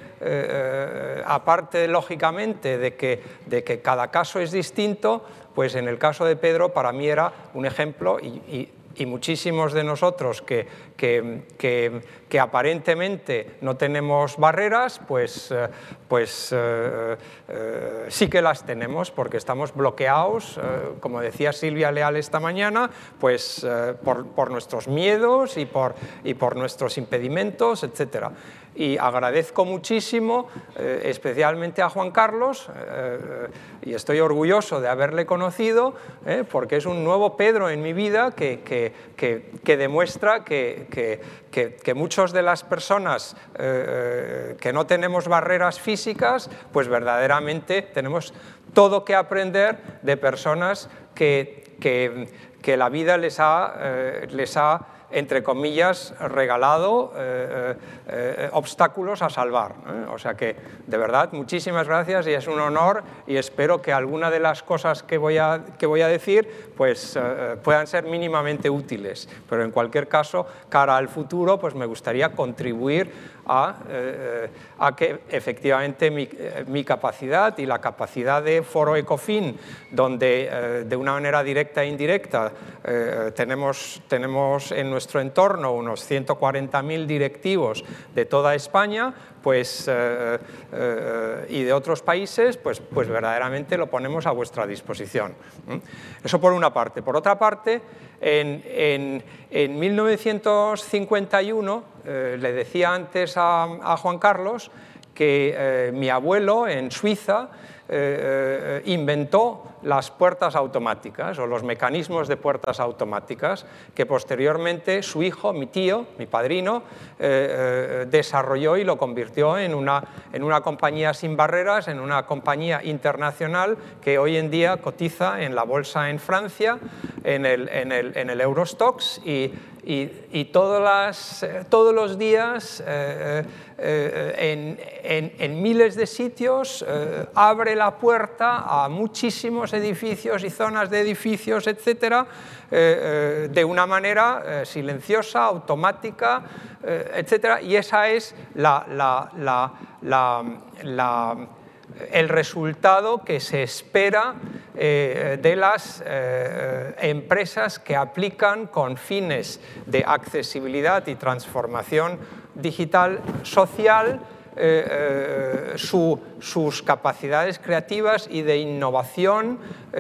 eh, aparte lógicamente de que, de que cada caso es distinto, pues en el caso de Pedro para mí era un ejemplo y, y y muchísimos de nosotros que, que, que, que aparentemente no tenemos barreras, pues, pues eh, eh, sí que las tenemos porque estamos bloqueados, eh, como decía Silvia Leal esta mañana, pues eh, por, por nuestros miedos y por, y por nuestros impedimentos, etcétera. Y agradezco muchísimo, eh, especialmente a Juan Carlos, eh, y estoy orgulloso de haberle conocido, eh, porque es un nuevo Pedro en mi vida que, que, que, que demuestra que, que, que, que muchas de las personas eh, que no tenemos barreras físicas, pues verdaderamente tenemos todo que aprender de personas que, que, que la vida les ha, eh, les ha entre comillas, regalado eh, eh, obstáculos a salvar, ¿eh? O sea que, de verdad, muchísimas gracias y es un honor y espero que alguna de las cosas que voy a, que voy a decir pues, eh, puedan ser mínimamente útiles. Pero en cualquier caso, cara al futuro, pues me gustaría contribuir a, eh, a que efectivamente mi, eh, mi capacidad y la capacidad de Foro Ecofin, donde eh, de una manera directa e indirecta eh, tenemos, tenemos en nuestro entorno unos ciento cuarenta mil directivos de toda España, pues, eh, eh, y de otros países, pues, pues verdaderamente lo ponemos a vuestra disposición. Eso por una parte. Por otra parte, en, en, en mil novecientos cincuenta y uno, eh, le decía antes a, a Juan Carlos, que que eh, mi abuelo en Suiza eh, eh, inventó las puertas automáticas o los mecanismos de puertas automáticas que posteriormente su hijo, mi tío, mi padrino, eh, eh, desarrolló y lo convirtió en una, en una compañía sin barreras, en una compañía internacional que hoy en día cotiza en la bolsa en Francia, en el, en el, en el Eurostoxx y, y, y todas las, todos los días eh, eh, en, en, en miles de sitios eh, abre la puerta a muchísimos edificios y zonas de edificios, etcétera, eh, eh, de una manera eh, silenciosa, automática, eh, etcétera, y esa es la, la, la, la, la, el resultado que se espera eh, de las eh, empresas que aplican con fines de accesibilidad y transformación digital social Eh, eh, su, sus capacidades creativas y de innovación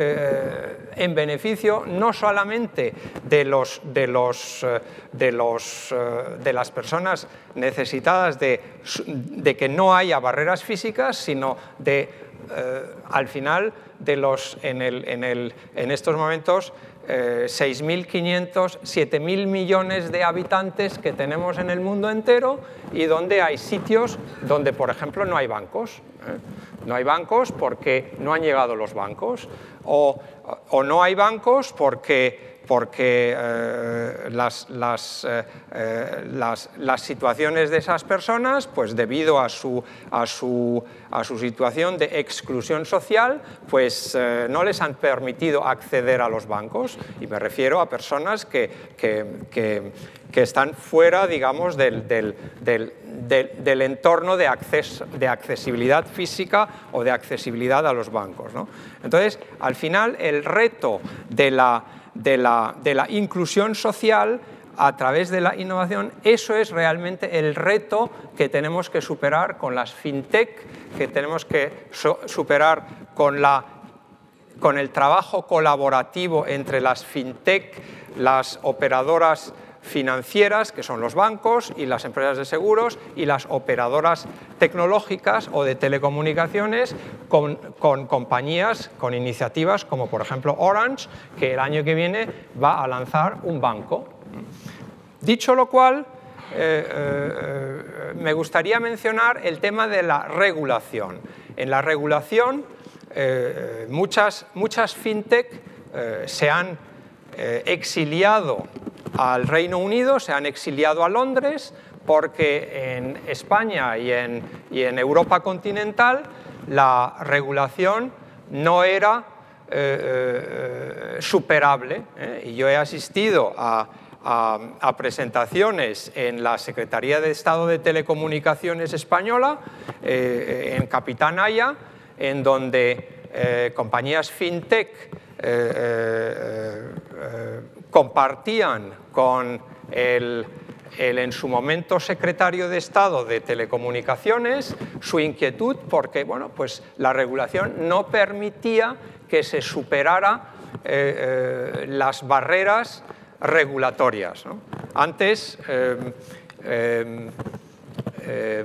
eh, en beneficio no solamente de, los, de, los, de, los, de las personas necesitadas de, de que no haya barreras físicas, sino de, eh, al final, de los, en, el, en, el, en estos momentos, Eh, seis mil quinientos, siete mil millones de habitantes que tenemos en el mundo entero y donde hay sitios donde, por ejemplo, no hay bancos. ¿eh? No hay bancos porque no han llegado los bancos o, o no hay bancos porque porque eh, las, las, eh, eh, las, las situaciones de esas personas, pues debido a su, a su, a su situación de exclusión social, pues eh, no les han permitido acceder a los bancos, y me refiero a personas que, que, que, que están fuera, digamos, del, del, del, del, del entorno de, acceso, de accesibilidad física o de accesibilidad a los bancos, ¿no? Entonces, al final, el reto de la De la, de la inclusión social a través de la innovación, eso es realmente el reto que tenemos que superar con las fintech, que tenemos que so, superar con, la, con el trabajo colaborativo entre las fintech, las operadoras financieras, que son los bancos, y las empresas de seguros, y las operadoras tecnológicas o de telecomunicaciones con, con compañías, con iniciativas como por ejemplo Orange, que el año que viene va a lanzar un banco. Dicho lo cual, eh, eh, me gustaría mencionar el tema de la regulación. En la regulación, eh, muchas, muchas fintech eh, se han eh, exiliado al Reino Unido, se han exiliado a Londres, porque en España y en, y en Europa continental la regulación no era eh, eh, superable. ¿eh? Y yo he asistido a, a, a presentaciones en la Secretaría de Estado de Telecomunicaciones española, eh, en Capitán Haya, en donde eh, compañías fintech eh, eh, eh, compartían con el, el en su momento secretario de Estado de Telecomunicaciones su inquietud porque bueno, pues la regulación no permitía que se superara eh, eh, las barreras regulatorias, ¿no? Antes, eh, eh, eh,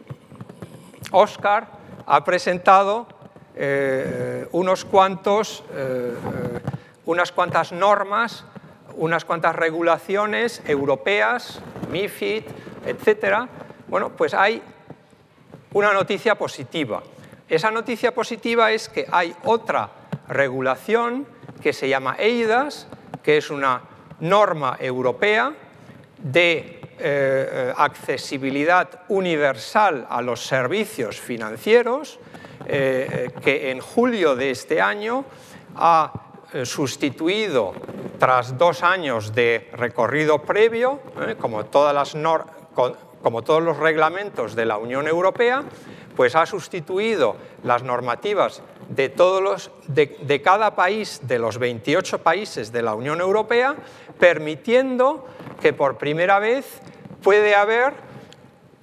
Óscar ha presentado eh, unos cuantos, eh, unas cuantas normas, unas cuantas regulaciones europeas, MiFID, etcétera. Bueno, pues hay una noticia positiva. Esa noticia positiva es que hay otra regulación que se llama EIDAS, que es una norma europea de eh, accesibilidad universal a los servicios financieros, eh, que en julio de este año ha eh, sustituido, tras dos años de recorrido previo, eh, como, todas las nor con, como todos los reglamentos de la Unión Europea, pues ha sustituido las normativas de, todos los, de, de cada país, de los veintiocho países de la Unión Europea, permitiendo que por primera vez puede haber,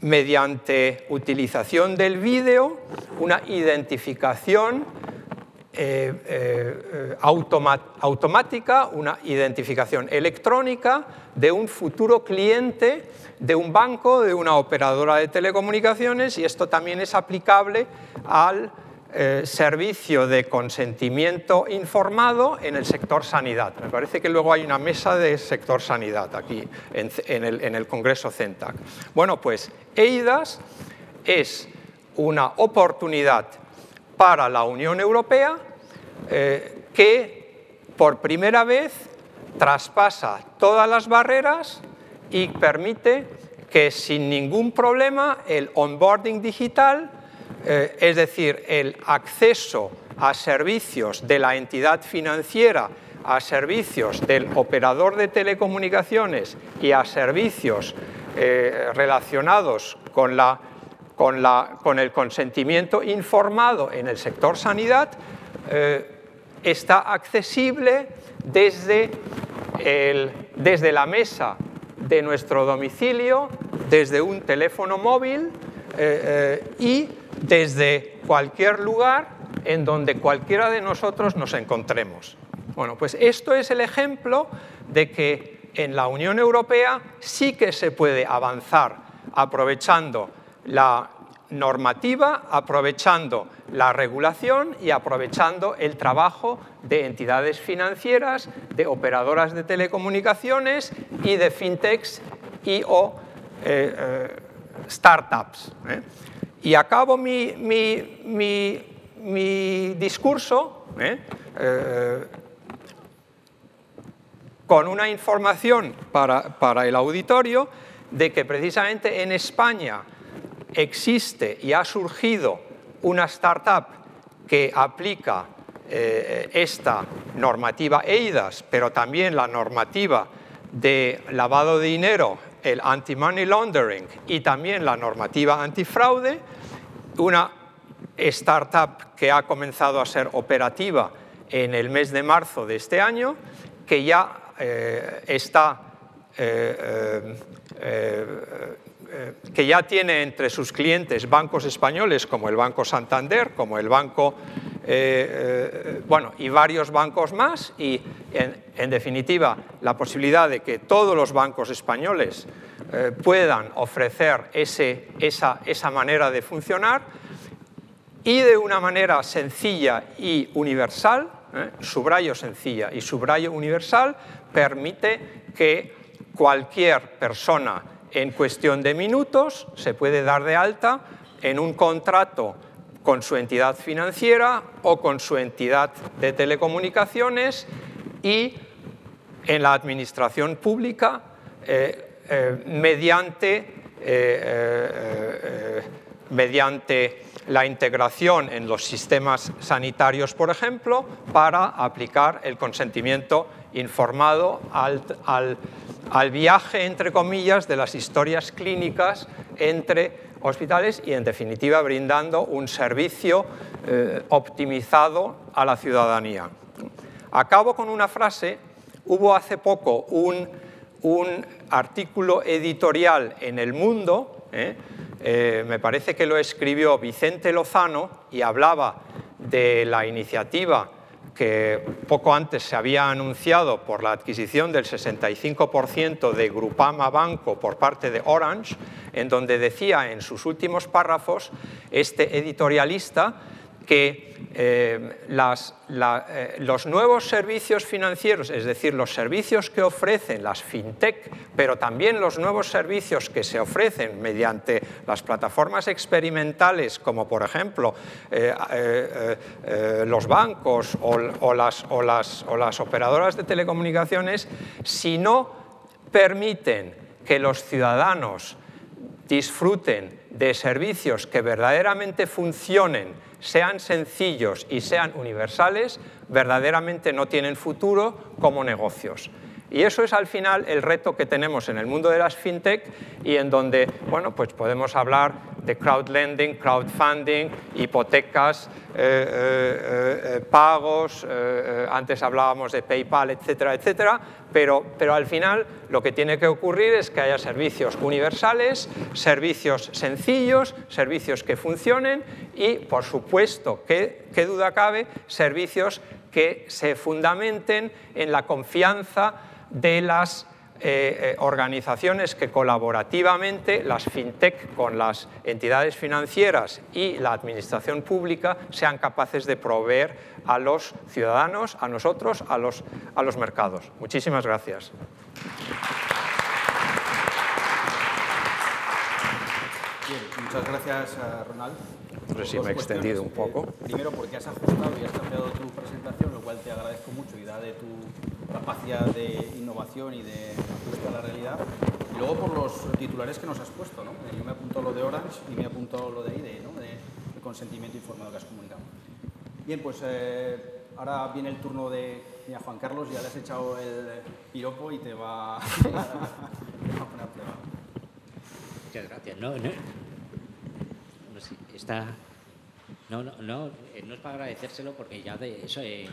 mediante utilización del vídeo, una identificación eh, eh, automática, una identificación electrónica de un futuro cliente de un banco, de una operadora de telecomunicaciones, y esto también es aplicable al Eh, servicio de consentimiento informado en el sector sanidad. Me parece que luego hay una mesa de sector sanidad aquí en, en, el, en el Congreso CENTAC. Bueno, pues EIDAS es una oportunidad para la Unión Europea eh, que por primera vez traspasa todas las barreras y permite que sin ningún problema el onboarding digital, Eh, es decir, el acceso a servicios de la entidad financiera, a servicios del operador de telecomunicaciones y a servicios eh, relacionados con, la, con, la, con el consentimiento informado en el sector sanidad, eh, está accesible desde, el, desde la mesa de nuestro domicilio, desde un teléfono móvil eh, eh, y desde cualquier lugar en donde cualquiera de nosotros nos encontremos. Bueno, pues esto es el ejemplo de que en la Unión Europea sí que se puede avanzar aprovechando la normativa, aprovechando la regulación y aprovechando el trabajo de entidades financieras, de operadoras de telecomunicaciones y de fintechs y o eh, eh, startups. ¿eh? Y acabo mi, mi, mi, mi discurso ¿eh? Eh, con una información para, para el auditorio de que precisamente en España existe y ha surgido una startup que aplica eh, esta normativa EIDAS, pero también la normativa de lavado de dinero, el anti-money laundering y también la normativa antifraude, una startup que ha comenzado a ser operativa en el mes de marzo de este año, que ya eh, está, eh, eh, eh, que ya tiene entre sus clientes bancos españoles como el Banco Santander, como el Banco, eh, eh, bueno, y varios bancos más, y en, en definitiva la posibilidad de que todos los bancos españoles eh, puedan ofrecer ese, esa, esa manera de funcionar y de una manera sencilla y universal, eh, subrayo sencilla y subrayo universal, permite que cualquier persona en cuestión de minutos se puede dar de alta en un contrato con su entidad financiera o con su entidad de telecomunicaciones y en la administración pública eh, eh, mediante, eh, eh, eh, mediante la integración en los sistemas sanitarios, por ejemplo, para aplicar el consentimiento informado al, al, al viaje, entre comillas, de las historias clínicas entre hospitales y, en definitiva, brindando un servicio eh, optimizado a la ciudadanía. Acabo con una frase. Hubo hace poco un, un artículo editorial en El Mundo, ¿eh? Eh, me parece que lo escribió Vicente Lozano y hablaba de la iniciativa que poco antes se había anunciado por la adquisición del sesenta y cinco por ciento de Grupama Banco por parte de Orange, en donde decía en sus últimos párrafos este editorialista que eh, las, la, eh, los nuevos servicios financieros, es decir, los servicios que ofrecen las fintech, pero también los nuevos servicios que se ofrecen mediante las plataformas experimentales, como por ejemplo eh, eh, eh, los bancos o, o, las, o, las, o las operadoras de telecomunicaciones, si no permiten que los ciudadanos disfruten de servicios que verdaderamente funcionen, sean sencillos y sean universales, verdaderamente no tienen futuro como negocios. Y eso es al final el reto que tenemos en el mundo de las fintech y en donde, bueno, pues podemos hablar de crowdlending, crowdfunding, hipotecas, eh, eh, eh, pagos, eh, eh, antes hablábamos de PayPal, etcétera, etcétera, pero, pero al final lo que tiene que ocurrir es que haya servicios universales, servicios sencillos, servicios que funcionen y, por supuesto, qué, qué duda cabe, servicios que se fundamenten en la confianza de las eh, eh, organizaciones que colaborativamente, las fintech con las entidades financieras y la administración pública, sean capaces de proveer a los ciudadanos, a nosotros, a los, a los mercados. Muchísimas gracias. Bien, muchas gracias, Ronald. No sé si me he extendido un poco. Primero porque has ajustado y has cambiado tu presentación, lo cual te agradezco mucho y da de tu capacidad de innovación y de ajuste a la realidad. Y luego por los titulares que nos has puesto, ¿no? Yo me apunto lo de Orange y me apunto lo de I D E, ¿no? De, de consentimiento informado que has comunicado. Bien, pues eh, ahora viene el turno de mira, Juan Carlos, ya le has echado el piropo y te va, te va a poner a prueba. Muchas gracias. No, no, no sé, está... No, no, no, no es para agradecérselo porque ya de eso, eh,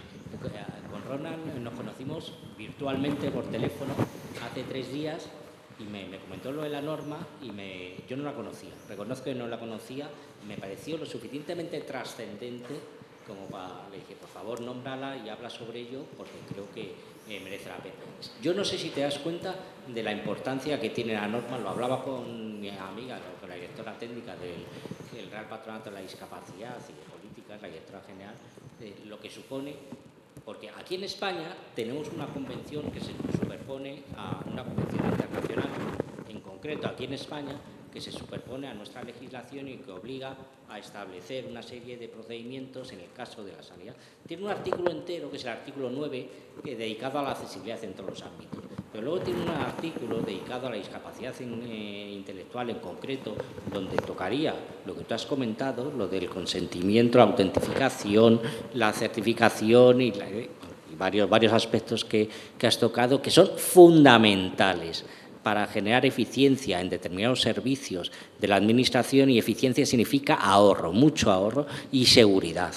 con Ronald nos conocimos virtualmente por teléfono hace tres días y me, me comentó lo de la norma y me, yo no la conocía, reconozco que no la conocía, me pareció lo suficientemente trascendente como para, le dije, por favor, nómbrala y habla sobre ello porque creo que eh, merece la pena. Yo no sé si te das cuenta de la importancia que tiene la norma, lo hablaba con mi amiga, con la directora técnica del el Real Patronato de la Discapacidad y de Políticas, la directora general, de lo que supone, porque aquí en España tenemos una convención que se superpone a una convención internacional, en concreto aquí en España, que se superpone a nuestra legislación y que obliga a establecer una serie de procedimientos en el caso de la sanidad. Tiene un artículo entero, que es el artículo nueve, que dedicado a la accesibilidad en todos los ámbitos. Pero luego tiene un artículo dedicado a la discapacidad en, eh, intelectual en concreto, donde tocaría lo que tú has comentado, lo del consentimiento, la autentificación, la certificación y, la, y varios, varios aspectos que, que has tocado, que son fundamentales para generar eficiencia en determinados servicios de la Administración, y eficiencia significa ahorro, mucho ahorro y seguridad.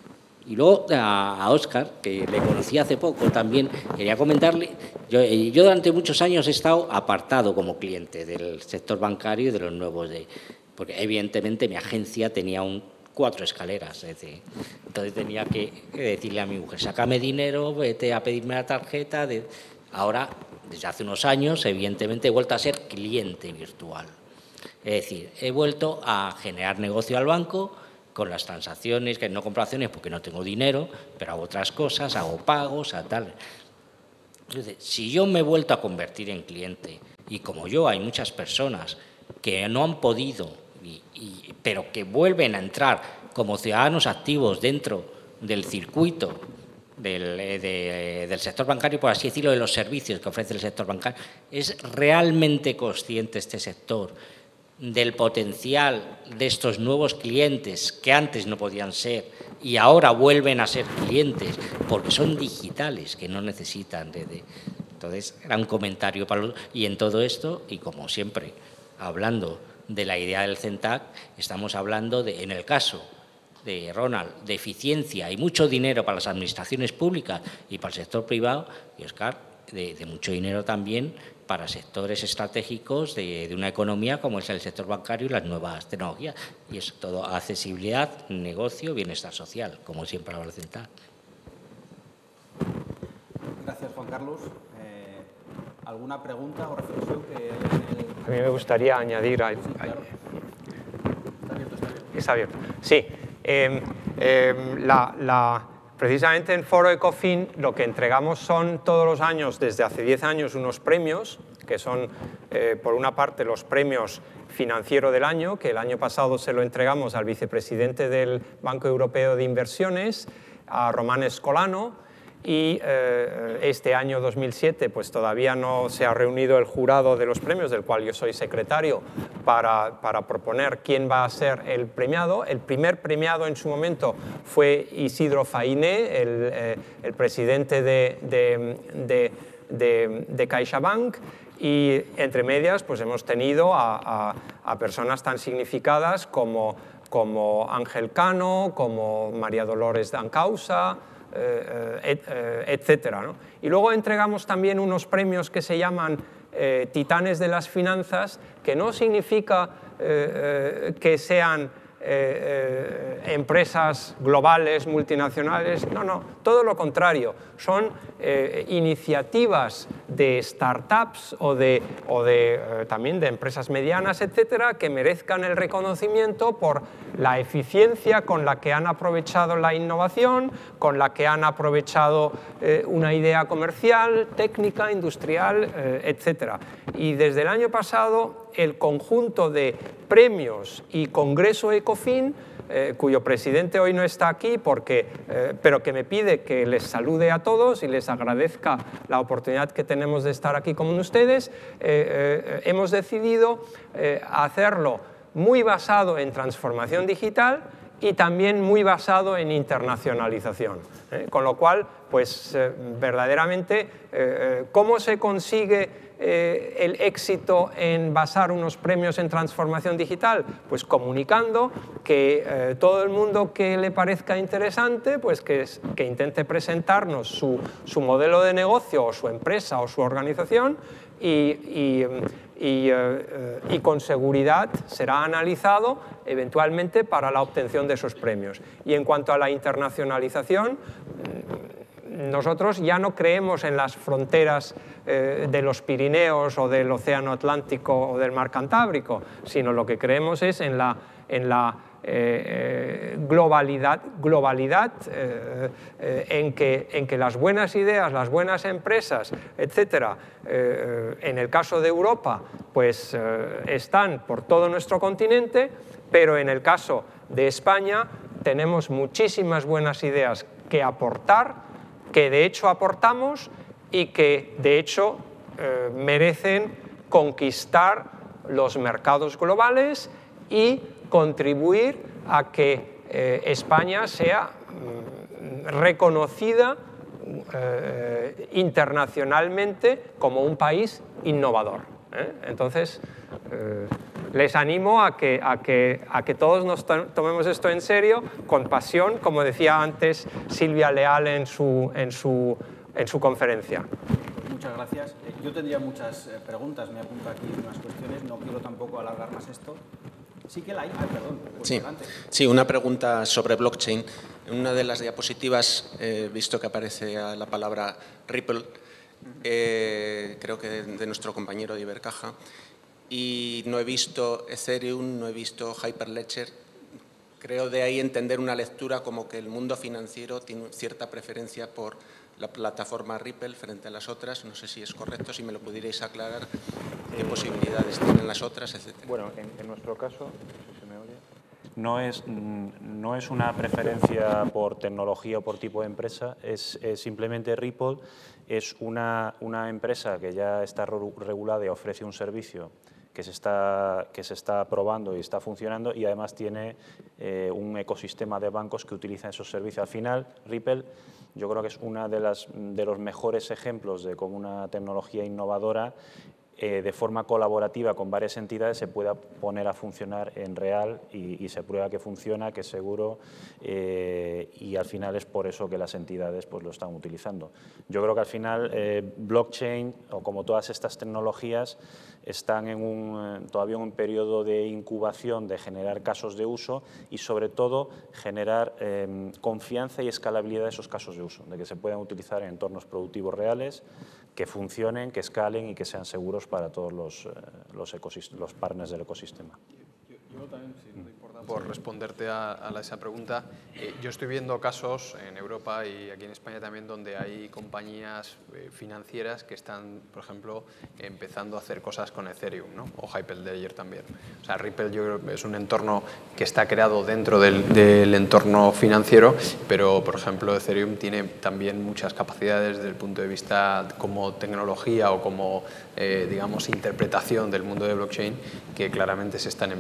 Y luego a, a Óscar, que le conocí hace poco también, quería comentarle, yo, yo durante muchos años he estado apartado como cliente del sector bancario y de los nuevos, de, porque evidentemente mi agencia tenía un cuatro escaleras, es decir, entonces tenía que decirle a mi mujer, sácame dinero, vete a pedirme la tarjeta, de, ahora... Desde hace unos años, evidentemente, he vuelto a ser cliente virtual. Es decir, he vuelto a generar negocio al banco con las transacciones, que no compro acciones porque no tengo dinero, pero hago otras cosas, hago pagos, a tal. Entonces, si yo me he vuelto a convertir en cliente, y como yo hay muchas personas que no han podido, y, y, pero que vuelven a entrar como ciudadanos activos dentro del circuito Del, de, del sector bancario, por así decirlo, de los servicios que ofrece el sector bancario, ¿es realmente consciente este sector del potencial de estos nuevos clientes que antes no podían ser y ahora vuelven a ser clientes porque son digitales, que no necesitan de... de... Entonces, era un comentario para los... Y en todo esto, y como siempre, hablando de la idea del CENTAC, estamos hablando de, en el caso de Ronald, de eficiencia y mucho dinero para las administraciones públicas y para el sector privado, y Óscar, de, de mucho dinero también para sectores estratégicos de, de una economía como es el sector bancario y las nuevas tecnologías. Y es todo accesibilidad, negocio, bienestar social, como siempre habla el CENTAC. Gracias, Juan Carlos. Eh, ¿Alguna pregunta o reflexión que haya en el... A mí me gustaría añadir... A... Sí, claro. Está abierto, está abierto. Está abierto. Sí. Eh, eh, la, la, precisamente en Foro Ecofin lo que entregamos son todos los años, desde hace diez años, unos premios, que son, eh, por una parte, los premios financiero del año, que el año pasado se lo entregamos al vicepresidente del Banco Europeo de Inversiones, a Román Escolano, y eh, este año dos mil siete pues todavía no se ha reunido el jurado de los premios, del cual yo soy secretario, para, para proponer quién va a ser el premiado. El primer premiado en su momento fue Isidro Fainé, el, eh, el presidente de, de, de, de, de CaixaBank, y entre medias pues hemos tenido a, a, a personas tan significadas como, como Ángel Cano, como María Dolores Dancausa, eh, et, eh, etcétera, ¿no? Y luego entregamos también unos premios que se llaman eh, Titanes de las Finanzas, que no significa eh, eh, que sean Eh, eh, empresas globales, multinacionales, no, no, todo lo contrario, son eh, iniciativas de startups o, de, o de, eh, también de empresas medianas, etcétera, que merezcan el reconocimiento por la eficiencia con la que han aprovechado la innovación, con la que han aprovechado eh, una idea comercial, técnica, industrial, eh, etcétera. Y desde el año pasado, el conjunto de premios y Congreso Ecofin, eh, cuyo presidente hoy no está aquí, porque, eh, pero que me pide que les salude a todos y les agradezca la oportunidad que tenemos de estar aquí con ustedes, eh, eh, hemos decidido eh, hacerlo muy basado en transformación digital y también muy basado en internacionalización. ¿eh? Con lo cual, pues eh, verdaderamente, eh, ¿cómo se consigue Eh, el éxito en basar unos premios en transformación digital? Pues comunicando que eh, todo el mundo que le parezca interesante, pues que, que intente presentarnos su, su modelo de negocio o su empresa o su organización y, y, y, eh, y con seguridad será analizado eventualmente para la obtención de esos premios. Y en cuanto a la internacionalización, nosotros ya no creemos en las fronteras eh, de los Pirineos o del Océano Atlántico o del Mar Cantábrico, sino lo que creemos es en la, en la eh, globalidad, globalidad eh, eh, en, que, en que las buenas ideas, las buenas empresas, etcétera, eh, en el caso de Europa, pues eh, están por todo nuestro continente, pero en el caso de España tenemos muchísimas buenas ideas que aportar, que de hecho aportamos y que de hecho eh, merecen conquistar los mercados globales y contribuir a que eh, España sea mm, reconocida eh, internacionalmente como un país innovador. ¿eh? Entonces, eh, les animo a que, a, que, a que todos nos tomemos esto en serio, con pasión, como decía antes Silvia Leal en su, en su, en su conferencia. Muchas gracias. Yo tendría muchas preguntas, me apunto aquí unas cuestiones, no quiero tampoco alargar más esto. Sí que la hay. Ah, perdón. Pues sí. sí, una pregunta sobre blockchain. En una de las diapositivas he eh, visto que aparece la palabra Ripple, eh, creo que de, de nuestro compañero de Ibercaja, y no he visto Ethereum, no he visto Hyperledger. Creo de ahí entender una lectura como que el mundo financiero tiene cierta preferencia por la plataforma Ripple frente a las otras. No sé si es correcto, si me lo pudierais aclarar, qué posibilidades tienen las otras, etcétera. Bueno, en, en nuestro caso, no sé si me oye, no es, no es una preferencia por tecnología o por tipo de empresa, es, es simplemente Ripple es una, una empresa que ya está regulada y ofrece un servicio que se está, que se está probando y está funcionando, y además tiene eh, un ecosistema de bancos que utilizan esos servicios. Al final, Ripple yo creo que es uno de, las, de los mejores ejemplos de cómo una tecnología innovadora eh, de forma colaborativa con varias entidades se pueda poner a funcionar en real y, y se prueba que funciona, que es seguro, eh, y al final es por eso que las entidades pues, lo están utilizando. Yo creo que al final eh, blockchain, o como todas estas tecnologías, están en un, todavía en un periodo de incubación, de generar casos de uso y sobre todo generar eh, confianza y escalabilidad de esos casos de uso, de que se puedan utilizar en entornos productivos reales, que funcionen, que escalen y que sean seguros para todos los, eh, los, los partners del ecosistema. Yo, yo también, si no te importa, por responderte a, a esa pregunta, eh, yo estoy viendo casos en Europa y aquí en España también donde hay compañías eh, financieras que están, por ejemplo, empezando a hacer cosas con Ethereum, ¿no? O Hyperledger también. O sea, Ripple yo creo que es un entorno que está creado dentro del, del entorno financiero, pero, por ejemplo, Ethereum tiene también muchas capacidades desde el punto de vista como tecnología o como, eh, digamos, interpretación del mundo de blockchain que claramente se están empezando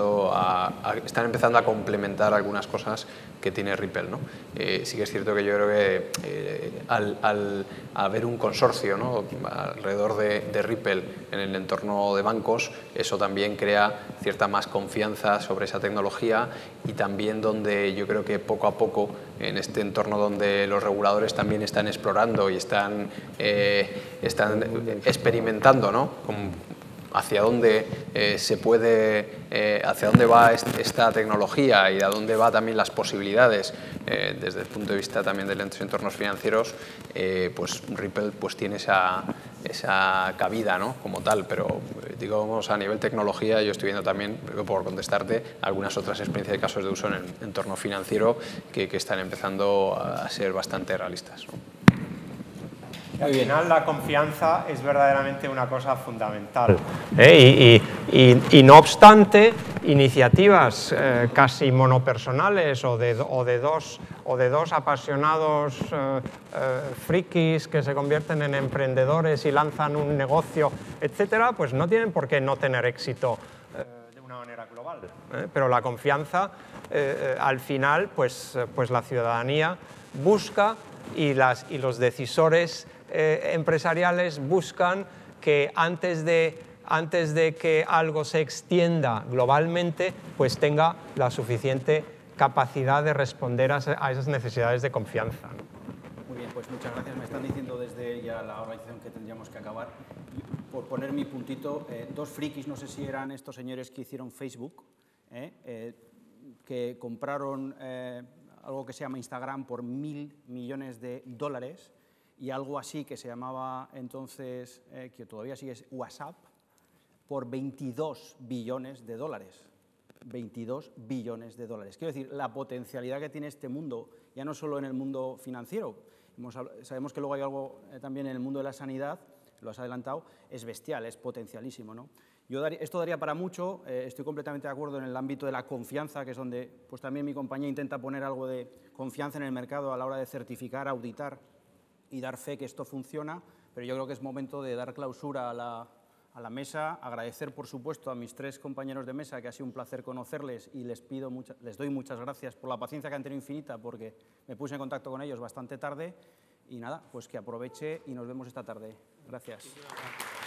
empezando a, a, están empezando a complementar algunas cosas que tiene Ripple, ¿no? Eh, sí que es cierto que yo creo que eh, al, al haber un consorcio, ¿no?, alrededor de, de Ripple en el entorno de bancos, eso también crea cierta más confianza sobre esa tecnología, y también donde yo creo que poco a poco, en este entorno donde los reguladores también están explorando y están, eh, están experimentando, ¿no?, Con, hacia dónde eh, se puede, eh, hacia dónde va esta tecnología y a dónde va también las posibilidades eh, desde el punto de vista también de los entornos financieros, eh, pues Ripple pues tiene esa, esa cabida, ¿no?, como tal, pero digamos a nivel tecnología yo estoy viendo también, por contestarte, algunas otras experiencias de casos de uso en el entorno financiero que, que están empezando a ser bastante realistas, ¿no? Al final la confianza es verdaderamente una cosa fundamental. ¿eh? Y, y, y, y no obstante, iniciativas eh, casi monopersonales o de, o, de dos, o de dos apasionados eh, eh, frikis que se convierten en emprendedores y lanzan un negocio, etcétera, pues no tienen por qué no tener éxito eh, de una manera global. ¿eh? Pero la confianza, eh, al final, pues, pues la ciudadanía busca y, las, y los decisores Eh, empresariales buscan que antes de, antes de que algo se extienda globalmente, pues tenga la suficiente capacidad de responder a, a esas necesidades de confianza, ¿no? Muy bien, pues muchas gracias. Me están diciendo desde ya la organización que tendríamos que acabar. Por poner mi puntito, eh, dos frikis, no sé si eran estos señores que hicieron Facebook, eh, eh, que compraron eh, algo que se llama Instagram por mil millones de dólares, y algo así que se llamaba entonces, eh, que todavía sigue, es WhatsApp, por veintidós billones de dólares. veintidós billones de dólares. Quiero decir, la potencialidad que tiene este mundo, ya no solo en el mundo financiero, hemos, sabemos que luego hay algo eh, también en el mundo de la sanidad, lo has adelantado, es bestial, es potencialísimo, ¿no? Yo daría, esto daría para mucho, eh, estoy completamente de acuerdo en el ámbito de la confianza, que es donde pues también mi compañía intenta poner algo de confianza en el mercado a la hora de certificar, auditar y dar fe que esto funciona, pero yo creo que es momento de dar clausura a la, a la mesa, agradecer por supuesto a mis tres compañeros de mesa, que ha sido un placer conocerles, y les, pido mucha, les doy muchas gracias por la paciencia que han tenido infinita, porque me puse en contacto con ellos bastante tarde, y nada, pues que aproveche y nos vemos esta tarde. Gracias.